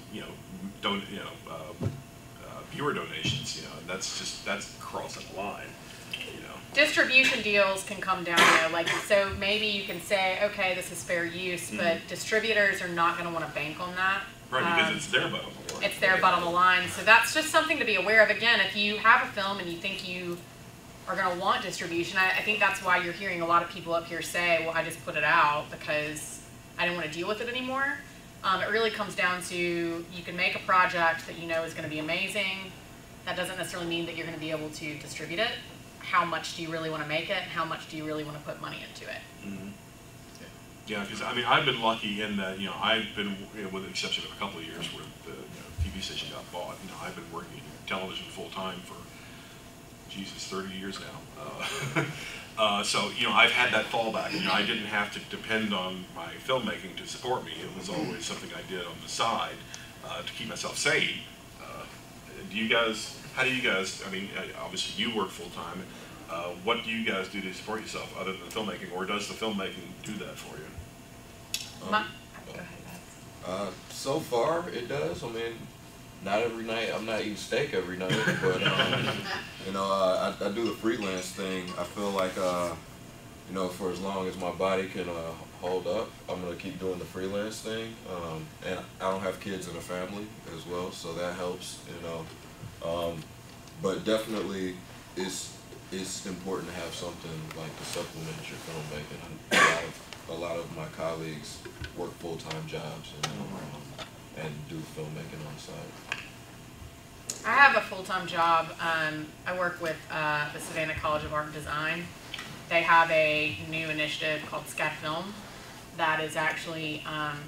viewer donations, and that's crossing the line, Distribution deals can come down so maybe you can say, okay, this is fair use, but distributors are not going to want to bank on that. Right, because it's their butt on the line. It's their butt on the line, so that's just something to be aware of. Again, if you have a film and you think you are going to want distribution, I think that's why you're hearing a lot of people up here say, well, I just put it out because I didn't want to deal with it anymore. It really comes down to, you can make a project that is going to be amazing. That doesn't necessarily mean that you're going to be able to distribute it. How much do you really want to make it? How much do you really want to put money into it? Mm-hmm. Yeah, because I've been lucky in that I've been, with the exception of a couple of years where the TV station got bought. I've been working in television full time for Jesus, 30 years now. So, you know, I've had that fallback. You know, I didn't have to depend on my filmmaking to support me. It was always something I did on the side to keep myself sane. Do you guys, how do you guys, I mean, obviously you work full-time. What do you guys do to support yourself other than filmmaking, or does the filmmaking do that for you? Go ahead. So far, it does. I mean, not every night. I'm not eating steak every night, but you know, I do the freelance thing. I feel like you know, for as long as my body can hold up, I'm gonna keep doing the freelance thing. And I don't have kids and a family as well, so that helps. You know, but definitely it's important to have something like to supplement your filmmaking. A lot of my colleagues work full-time jobs, you know, and do filmmaking on the side. I have a full-time job. I work with the Savannah College of Art and Design. They have a new initiative called Scat Film that is actually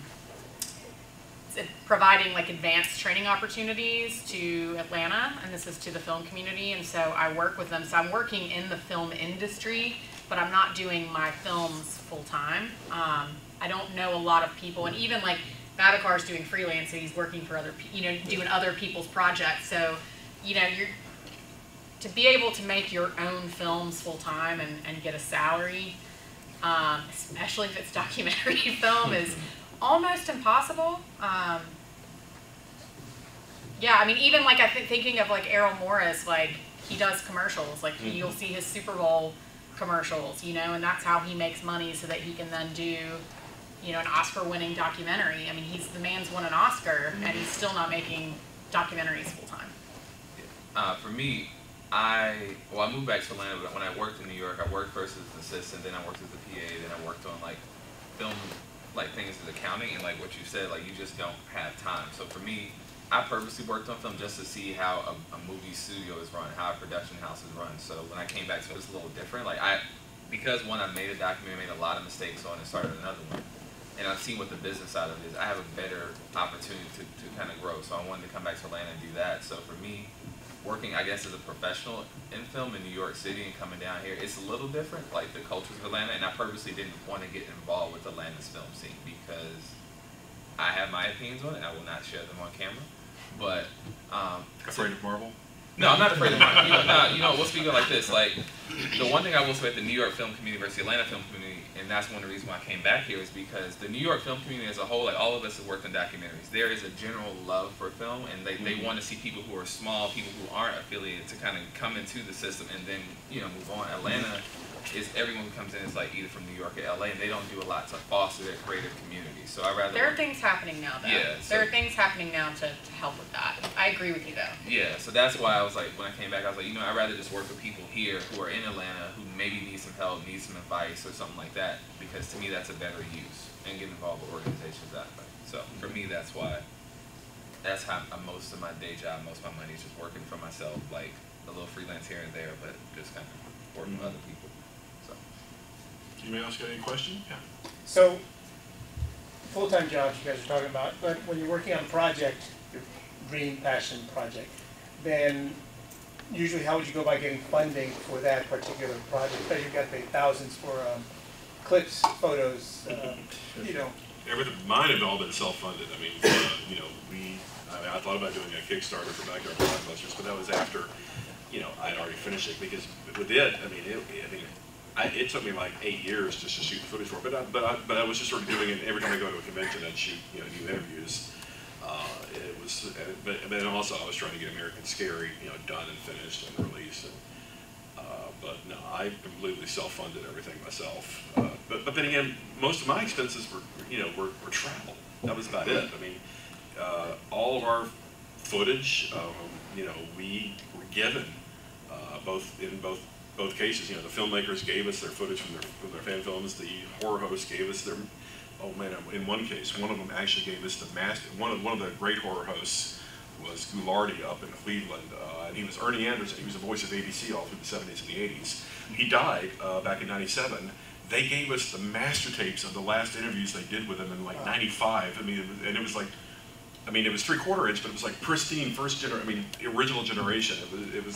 providing like advanced training opportunities to Atlanta, and this is to the film community, and so I work with them. So I'm working in the film industry, but I'm not doing my films full-time. I don't know a lot of people, and even like Babacar's doing freelance, so he's working for other, you know, doing other people's projects. So, you know, to be able to make your own films full-time and get a salary, especially if it's documentary film, is almost impossible. Yeah, I mean, even like thinking of like Errol Morris, like he does commercials, like you'll see his Super Bowl commercials, you know, and that's how he makes money so that he can then do, you know, an Oscar-winning documentary. I mean, the man's won an Oscar and he's still not making documentaries full-time. For me, I moved back to Atlanta, but when I worked in New York, I worked first as an assistant, then I worked as a PA, then I worked on like film, like things as accounting, and like what you said, like you just don't have time. So for me, I purposely worked on film just to see how a movie studio is run, how a production house is run. So when I came back, so it was a little different. Like because one, I made a documentary, made a lot of mistakes on and started another one. And I've seen what the business side of it is. I have a better opportunity to kind of grow. So I wanted to come back to Atlanta and do that. So for me, working, I guess, as a professional in film in New York City and coming down here, it's a little different, like the cultures of Atlanta, and I purposely didn't want to get involved with Atlanta's film scene because I have my opinions on it. I will not share them on camera. But afraid of Marvel? No, I'm not afraid of Marvel. You know, we'll speak like this. Like the one thing I will say at the New York film community versus the Atlanta film community, and that's one of the reasons why I came back here, is because the New York film community as a whole, like all of us have worked in documentaries, there is a general love for film, and they want to see people who are small, people who aren't affiliated, to kind of come into the system and then, you know, move on. Atlanta is everyone who comes in is like either from New York or LA, and they don't do a lot to foster their creative community. So I rather. There are things happening now, though. Yeah. There are things happening now to help with that. I agree with you, though. Yeah. So that's why I was like, when I came back, I was like, you know, I'd rather just work with people here who are in Atlanta who maybe need some help, need some advice or something like that, because to me that's a better use, and get involved with organizations that way. So for me, that's why. That's how most of my day job, most of my money is just working for myself, like a little freelance here and there, but just kind of working with other people. Anybody else got any question? Yeah. So, full-time jobs you guys are talking about, but when you're working on a project, your dream passion project, then usually how would you go about getting funding for that particular project? Because you've got to pay thousands for clips, photos, you know. Mine have all been self-funded. I mean, you know, I thought about doing a Kickstarter for Backyard Blockbusters, but that was after, you know, I'd already finished it, because with it, I mean, it took me like 8 years just to shoot the footage for it, but I was just sort of doing it every time I go to a convention and shoot, you know, new interviews. It was, but then also I was trying to get American Scary, you know, done and finished and released. And, but no, I completely self-funded everything myself. But then again, most of my expenses were, you know, were travel. That was about it. I mean, all of our footage, you know, we were given both cases. You know, the filmmakers gave us their footage from their fan films. The horror hosts gave us their. Oh man! In one case, one of them actually gave us the master. One of the great horror hosts was Goulardi up in Cleveland, and he was Ernie Anderson. He was the voice of ABC all through the 70s and the 80s. He died back in '97. They gave us the master tapes of the last interviews they did with him in like '95. I mean, and it was like, I mean, it was 3/4 inch, but it was like pristine original generation. It was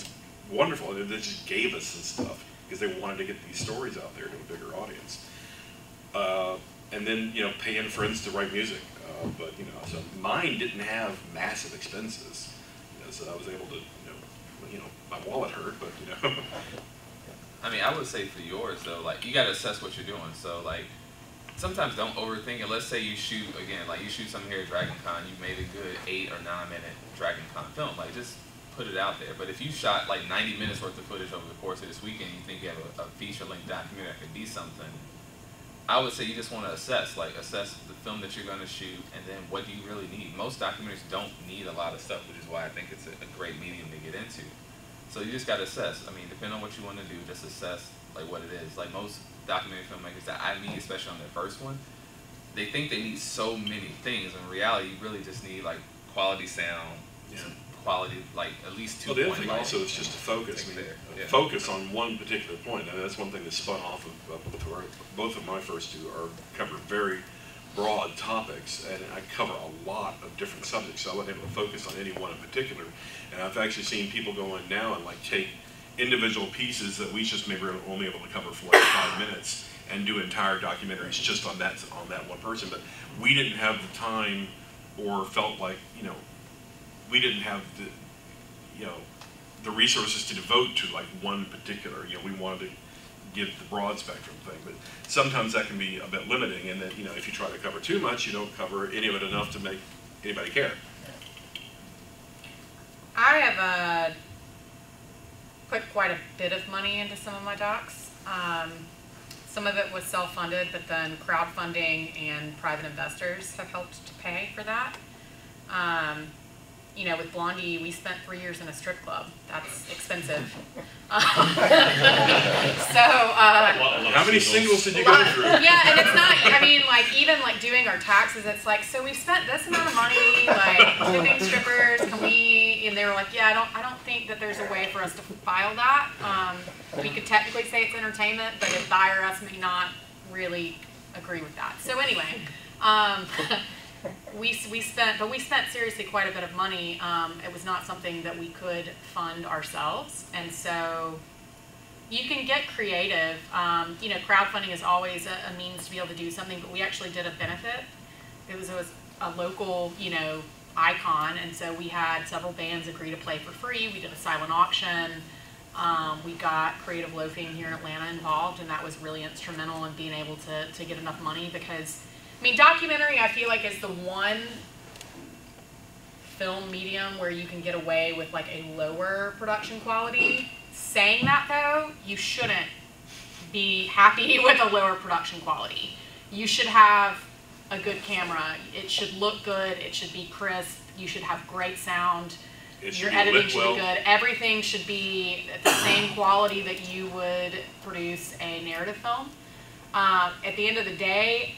wonderful, and they just gave us this stuff because they wanted to get these stories out there to a bigger audience. And then, you know, paying friends to write music. But, you know, so mine didn't have massive expenses. You know, so I was able to, you know, my wallet hurt, but, you know. I mean, I would say for yours, though, like, you got to assess what you're doing. So, like, sometimes don't overthink it. Let's say you shoot, again, like, you shoot something here at DragonCon, you made a good 8 or 9 minute DragonCon film. Like, just put it out there. But if you shot, like, 90 minutes worth of footage over the course of this weekend, you think you have a feature-length documentary that could be something, I would say you just want to assess the film that you're going to shoot, and then what do you really need. Most documentaries don't need a lot of stuff, which is why I think it's a great medium to get into. So you just got to assess. I mean, depending on what you want to do, just assess like what it is. Like most documentary filmmakers that I meet, especially on their first one, they think they need so many things. In reality, you really just need like quality sound, quality, like at least 2. Well, the other thing also is just to focus. I mean, focus on one particular point. I mean, that's one thing that spun off of both of my first two are cover very broad topics, and I cover a lot of different subjects, so I wasn't able to focus on any one in particular. And I've actually seen people go in now and like take individual pieces that we just maybe were only able to cover for like 5 minutes and do entire documentaries just on that one person. But we didn't have the time, or felt like, you know, we didn't have the, you know, the resources to devote to like one particular, you know, we wanted to give the broad spectrum thing, but sometimes that can be a bit limiting, and then, you know, if you try to cover too much, you don't cover any of it enough to make anybody care. I have put quite a bit of money into some of my docs. Some of it was self-funded, but then crowdfunding and private investors have helped to pay for that. You know, with Blondie, we spent 3 years in a strip club. That's expensive. How many singles did you go through? Yeah, and it's not, I mean, like, even like doing our taxes, it's like, so we've spent this amount of money, like, tipping strippers, can we, and they were like, yeah, I don't think that there's a way for us to file that. We could technically say it's entertainment, but the IRS may not really agree with that. So anyway, we spent seriously quite a bit of money. It was not something that we could fund ourselves, and so you can get creative. You know, crowdfunding is always a means to be able to do something, but we actually did a benefit. It was a local, you know, icon, and so we had several bands agree to play for free. We did a silent auction. We got Creative Loafing here in Atlanta involved, and that was really instrumental in being able to get enough money, because I mean, documentary, I feel like, is the one film medium where you can get away with like a lower production quality. Saying that, though, you shouldn't be happy with a lower production quality. You should have a good camera. It should look good. It should be crisp. You should have great sound. Your editing should be good. Everything should be at the same quality that you would produce a narrative film. At the end of the day,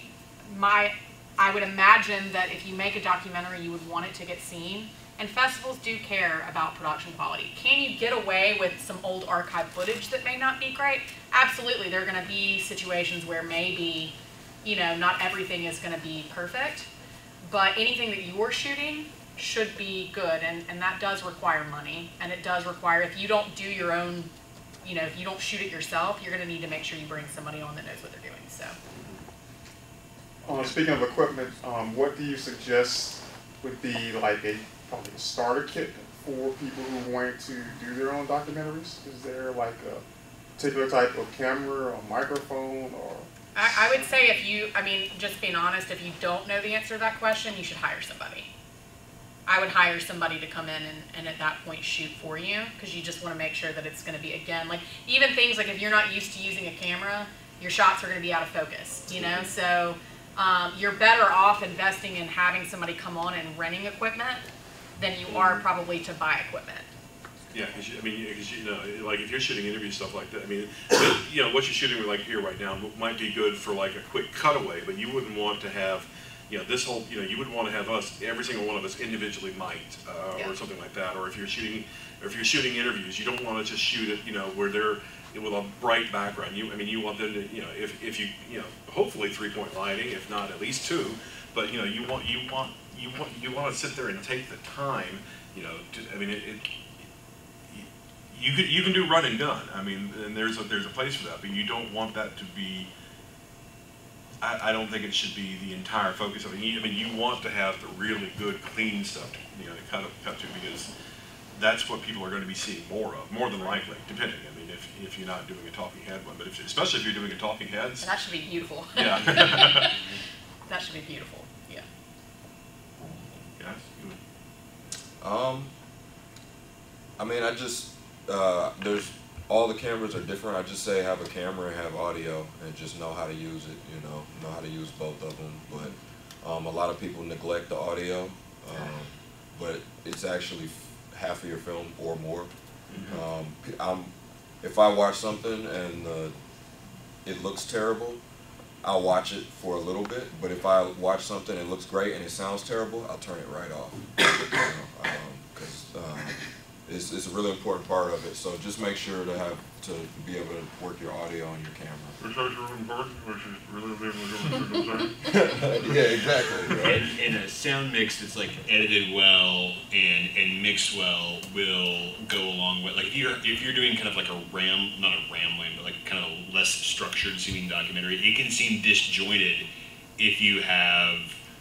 I would imagine that if you make a documentary, you would want it to get seen, and festivals do care about production quality. Can you get away with some old archive footage that may not be great? Absolutely, there are going to be situations where maybe, you know, not everything is going to be perfect, but anything that you're shooting should be good, and that does require money, and it does require, if you don't do your own, you know, if you don't shoot it yourself, you're going to need to make sure you bring somebody on that knows what they're doing, so. Speaking of equipment, what do you suggest would be like probably a starter kit for people who want to do their own documentaries? Is there like a particular type of camera or microphone, or? I would say if you, I mean, just being honest, if you don't know the answer to that question, you should hire somebody. I would hire somebody to come in and at that point shoot for you, because you just want to make sure that it's going to be, again, like even things like if you're not used to using a camera, your shots are going to be out of focus, you know, so you're better off investing in having somebody come on and renting equipment than you are probably to buy equipment. Yeah, because you know, like if you're shooting interview stuff like that, I mean, you know, what you're shooting like here right now might be good for like a quick cutaway, but you wouldn't want to have, you know, this whole, you know, you wouldn't want to have us, every single one of us individually mic'd or something like that. Or if you're shooting interviews, you don't want to just shoot it, you know, where they're with a bright background. You want them to, you know, if you know, hopefully 3-point lighting, if not at least 2, but you know, you want to sit there and take the time, you know, to, I mean, you can do run and gun. I mean, and there's a place for that, but you don't want that to be. I don't think it should be the entire focus of it. I mean, you want to have the really good, clean stuff, to cut to, because that's what people are going to be seeing more of, more than likely, depending. I mean, if you're not doing a talking head one, but especially if you're doing a talking heads. And that should be beautiful. Yeah. That should be beautiful. Yeah. Yes. I mean, there's all the cameras are different. I just say have a camera and have audio and just know how to use it, know how to use both of them. But a lot of people neglect the audio, but it's actually half of your film or more. If I watch something and it looks terrible, I'll watch it for a little bit, but if I watch something and it looks great and it sounds terrible, I'll turn it right off. Because it's a really important part of it. So just make sure to be able to work your audio on your camera. Yeah, exactly. Right? And a sound mix that's like edited well and mixed well will go along with, like if you're doing kind of like not a rambling, but like kind of a less structured seeming documentary, it can seem disjointed if you have,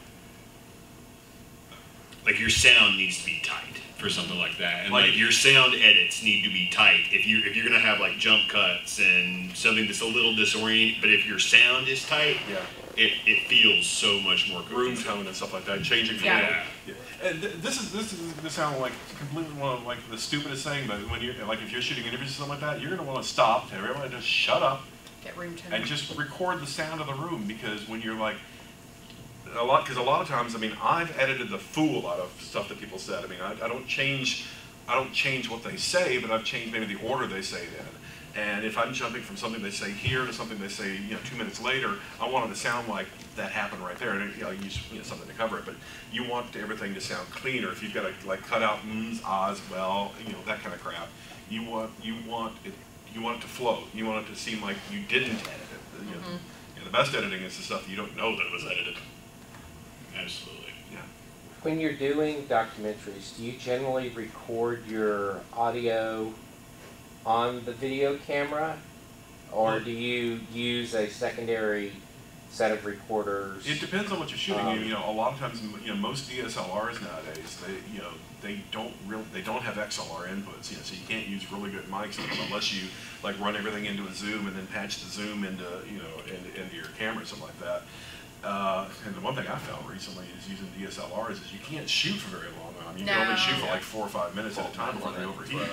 like, your sound needs to be tight for something like that, and like your sound edits need to be tight if you're gonna have like jump cuts and something that's a little disorienting. But if your sound is tight, it feels so much more room tone and stuff like that, changing. Yeah. And this sounds like completely like the stupidest thing, but when you're like if you're shooting interviews or something like that, you're gonna want to stop, tell everyone to just shut up, get room tone, and just record the sound of the room, because when you're like. A lot of times, I mean, I've edited the fool out of stuff that people said. I mean, I don't change what they say, but I've changed maybe the order they say it in. And if I'm jumping from something they say here to something they say 2 minutes later, I want it to sound like that happened right there, and I use something to cover it. But you want everything to sound cleaner. If you've got to like cut out ahs, well, that kind of crap. You want it to flow. You want it to seem like you didn't edit it. The best editing is the stuff you don't know that it was edited. Absolutely. Yeah. When you're doing documentaries, do you generally record your audio on the video camera, or do you use a secondary set of recorders? It depends on what you're shooting. A lot of times, most DSLRs nowadays, they don't have XLR inputs. So you can't use really good mics on them unless you like run everything into a zoom and then patch the zoom into into your camera or something like that. And the one thing I found recently is using DSLRs is you can't shoot for very long. You can only shoot for like 4 or 5 minutes at a time before they overheat.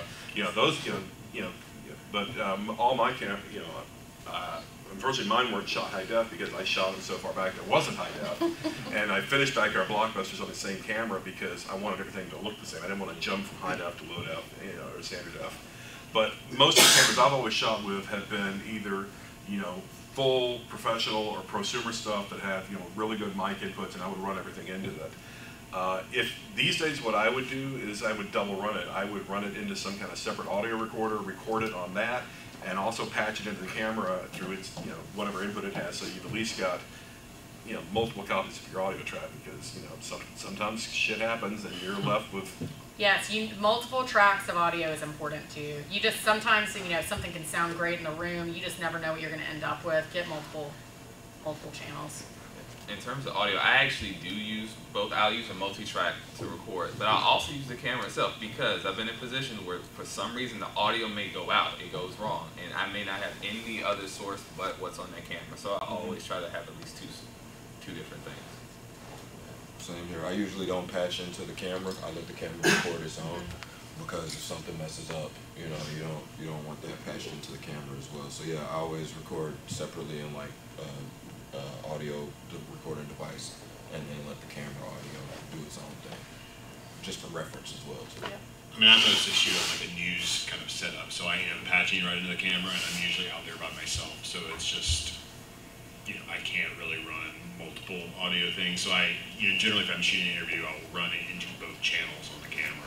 But all my camera, unfortunately mine weren't shot high def because I shot them so far back that it wasn't high def. And I finished Backyard Blockbusters on the same camera because I wanted everything to look the same. I didn't want to jump from high def to low def, or standard def. But most of the cameras I've always shot with have been either, full professional or prosumer stuff that have really good mic inputs, and I would run everything into that. If these days what I would do is I would double run it. I would run it into some kind of separate audio recorder, record it on that, and also patch it into the camera through its whatever input it has, so you've at least got multiple copies of your audio track, because sometimes shit happens and you're left with. Yes, multiple tracks of audio is important too. You just sometimes something can sound great in the room. You just never know what you're going to end up with. Get multiple channels. In terms of audio, I actually do use both. I'll use a multi-track to record, but I'll also use the camera itself, because I've been in positions where for some reason the audio may go out, it goes wrong, and I may not have any other source but what's on that camera. So I always try to have at least two different things. Same here. I usually don't patch into the camera. I let the camera record its own, because if something messes up, you don't want that patched into the camera as well. So yeah, I always record separately in like audio recording device, and then let the camera audio do its own thing, just for reference as well too. Yeah. I mean, I'm supposed to shoot on like a news kind of setup, so I am patching right into the camera, and I'm usually out there by myself. So it's just, I can't really run multiple audio things. So generally if I'm shooting an interview, I'll run it into both channels on the camera,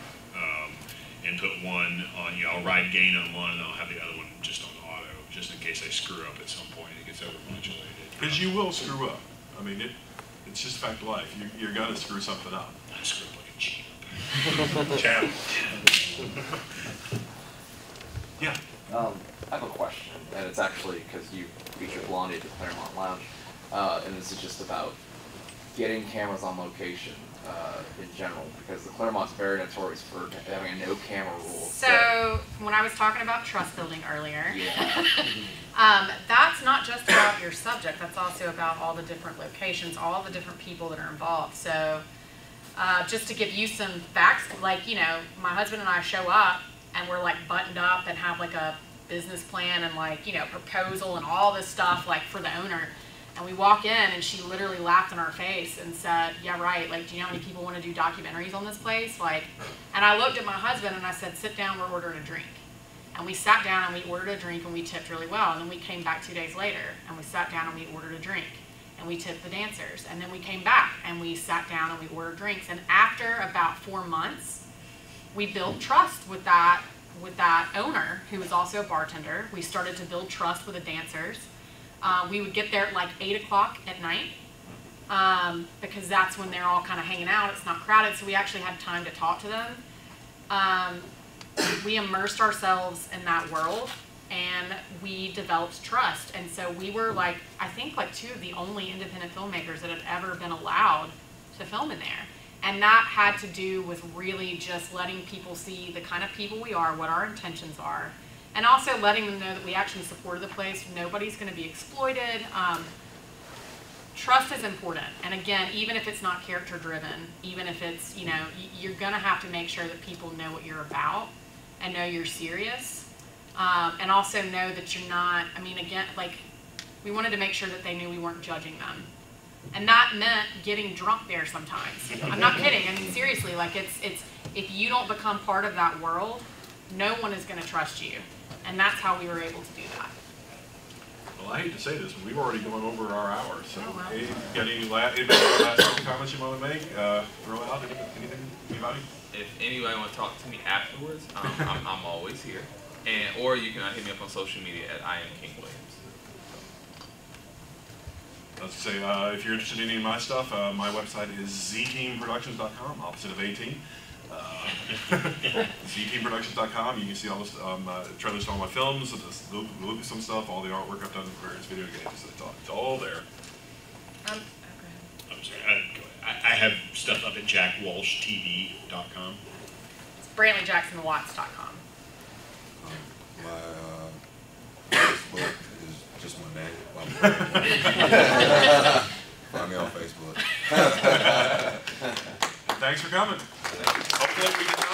and put one on, I'll ride gain on one, and I'll have the other one just on auto, just in case I screw up at some point and it gets overmodulated. Because you will screw up. I mean, it's just fact of life. You're going to screw something up. I screw up like a champ. Challenge. Yeah. I have a question, and it's actually because you featured Blondie at the Claremont Lounge, and this is just about getting cameras on location in general, because the Claremont's very notorious for having a no-camera rule. So when I was talking about trust building earlier, Yeah. that's not just about your subject. That's also about all the different locations, all the different people that are involved. So just to give you some facts, like, you know, my husband and I show up and we're like buttoned up and have like a business plan and like, you know, proposal and all this stuff like for the owner. And we walk in and she literally laughed in our face and said, yeah, right, like, do you know how many people want to do documentaries on this place? Like, and I looked at my husband and I said, sit down, we're ordering a drink. And we sat down and we ordered a drink and we tipped really well. And then we came back 2 days later and we sat down and we ordered a drink and we tipped the dancers. And then we came back and we sat down and we ordered drinks. And after about 4 months, we built trust with that owner, who was also a bartender. We started to build trust with the dancers. We would get there at like 8 o'clock at night because that's when they're all kind of hanging out. It's not crowded, so we actually had time to talk to them. We immersed ourselves in that world and we developed trust. And so we were like, I think like 2 of the only independent filmmakers that had ever been allowed to film in there. And that had to do with really just letting people see the kind of people we are, what our intentions are, and also letting them know that we actually supported the place. Nobody's going to be exploited. Trust is important. And again, even if it's not character driven, even if it's, you know, you're going to have to make sure that people know what you're about and know you're serious. And also know that you're not, I mean, again, like, we wanted to make sure that they knew we weren't judging them. And that meant getting drunk there sometimes. I'm not kidding. I mean, seriously, like, it's if you don't become part of that world, no one is going to trust you. And that's how we were able to do that. Well, I hate to say this, but we've already gone over our hour. So, oh, wow. Hey, got any last comments you want to make? Throw out anything, anybody? If anybody want to talk to me afterwards, I'm always here. Or you can hit me up on social media at I am King Williams. Let's say, if you're interested in any of my stuff, my website is zteamproductions.com, opposite of A-Team. zteamproductions.com. You can see all this trailers to all my films, look at some stuff, all the artwork I've done in various video games. It's all there. I'm sorry. I have stuff up at jackwalshtv.com. It's BrantlyJacksonWatts.com. My Facebook is just my name. Find me on Facebook. Thanks for coming. Hopefully we can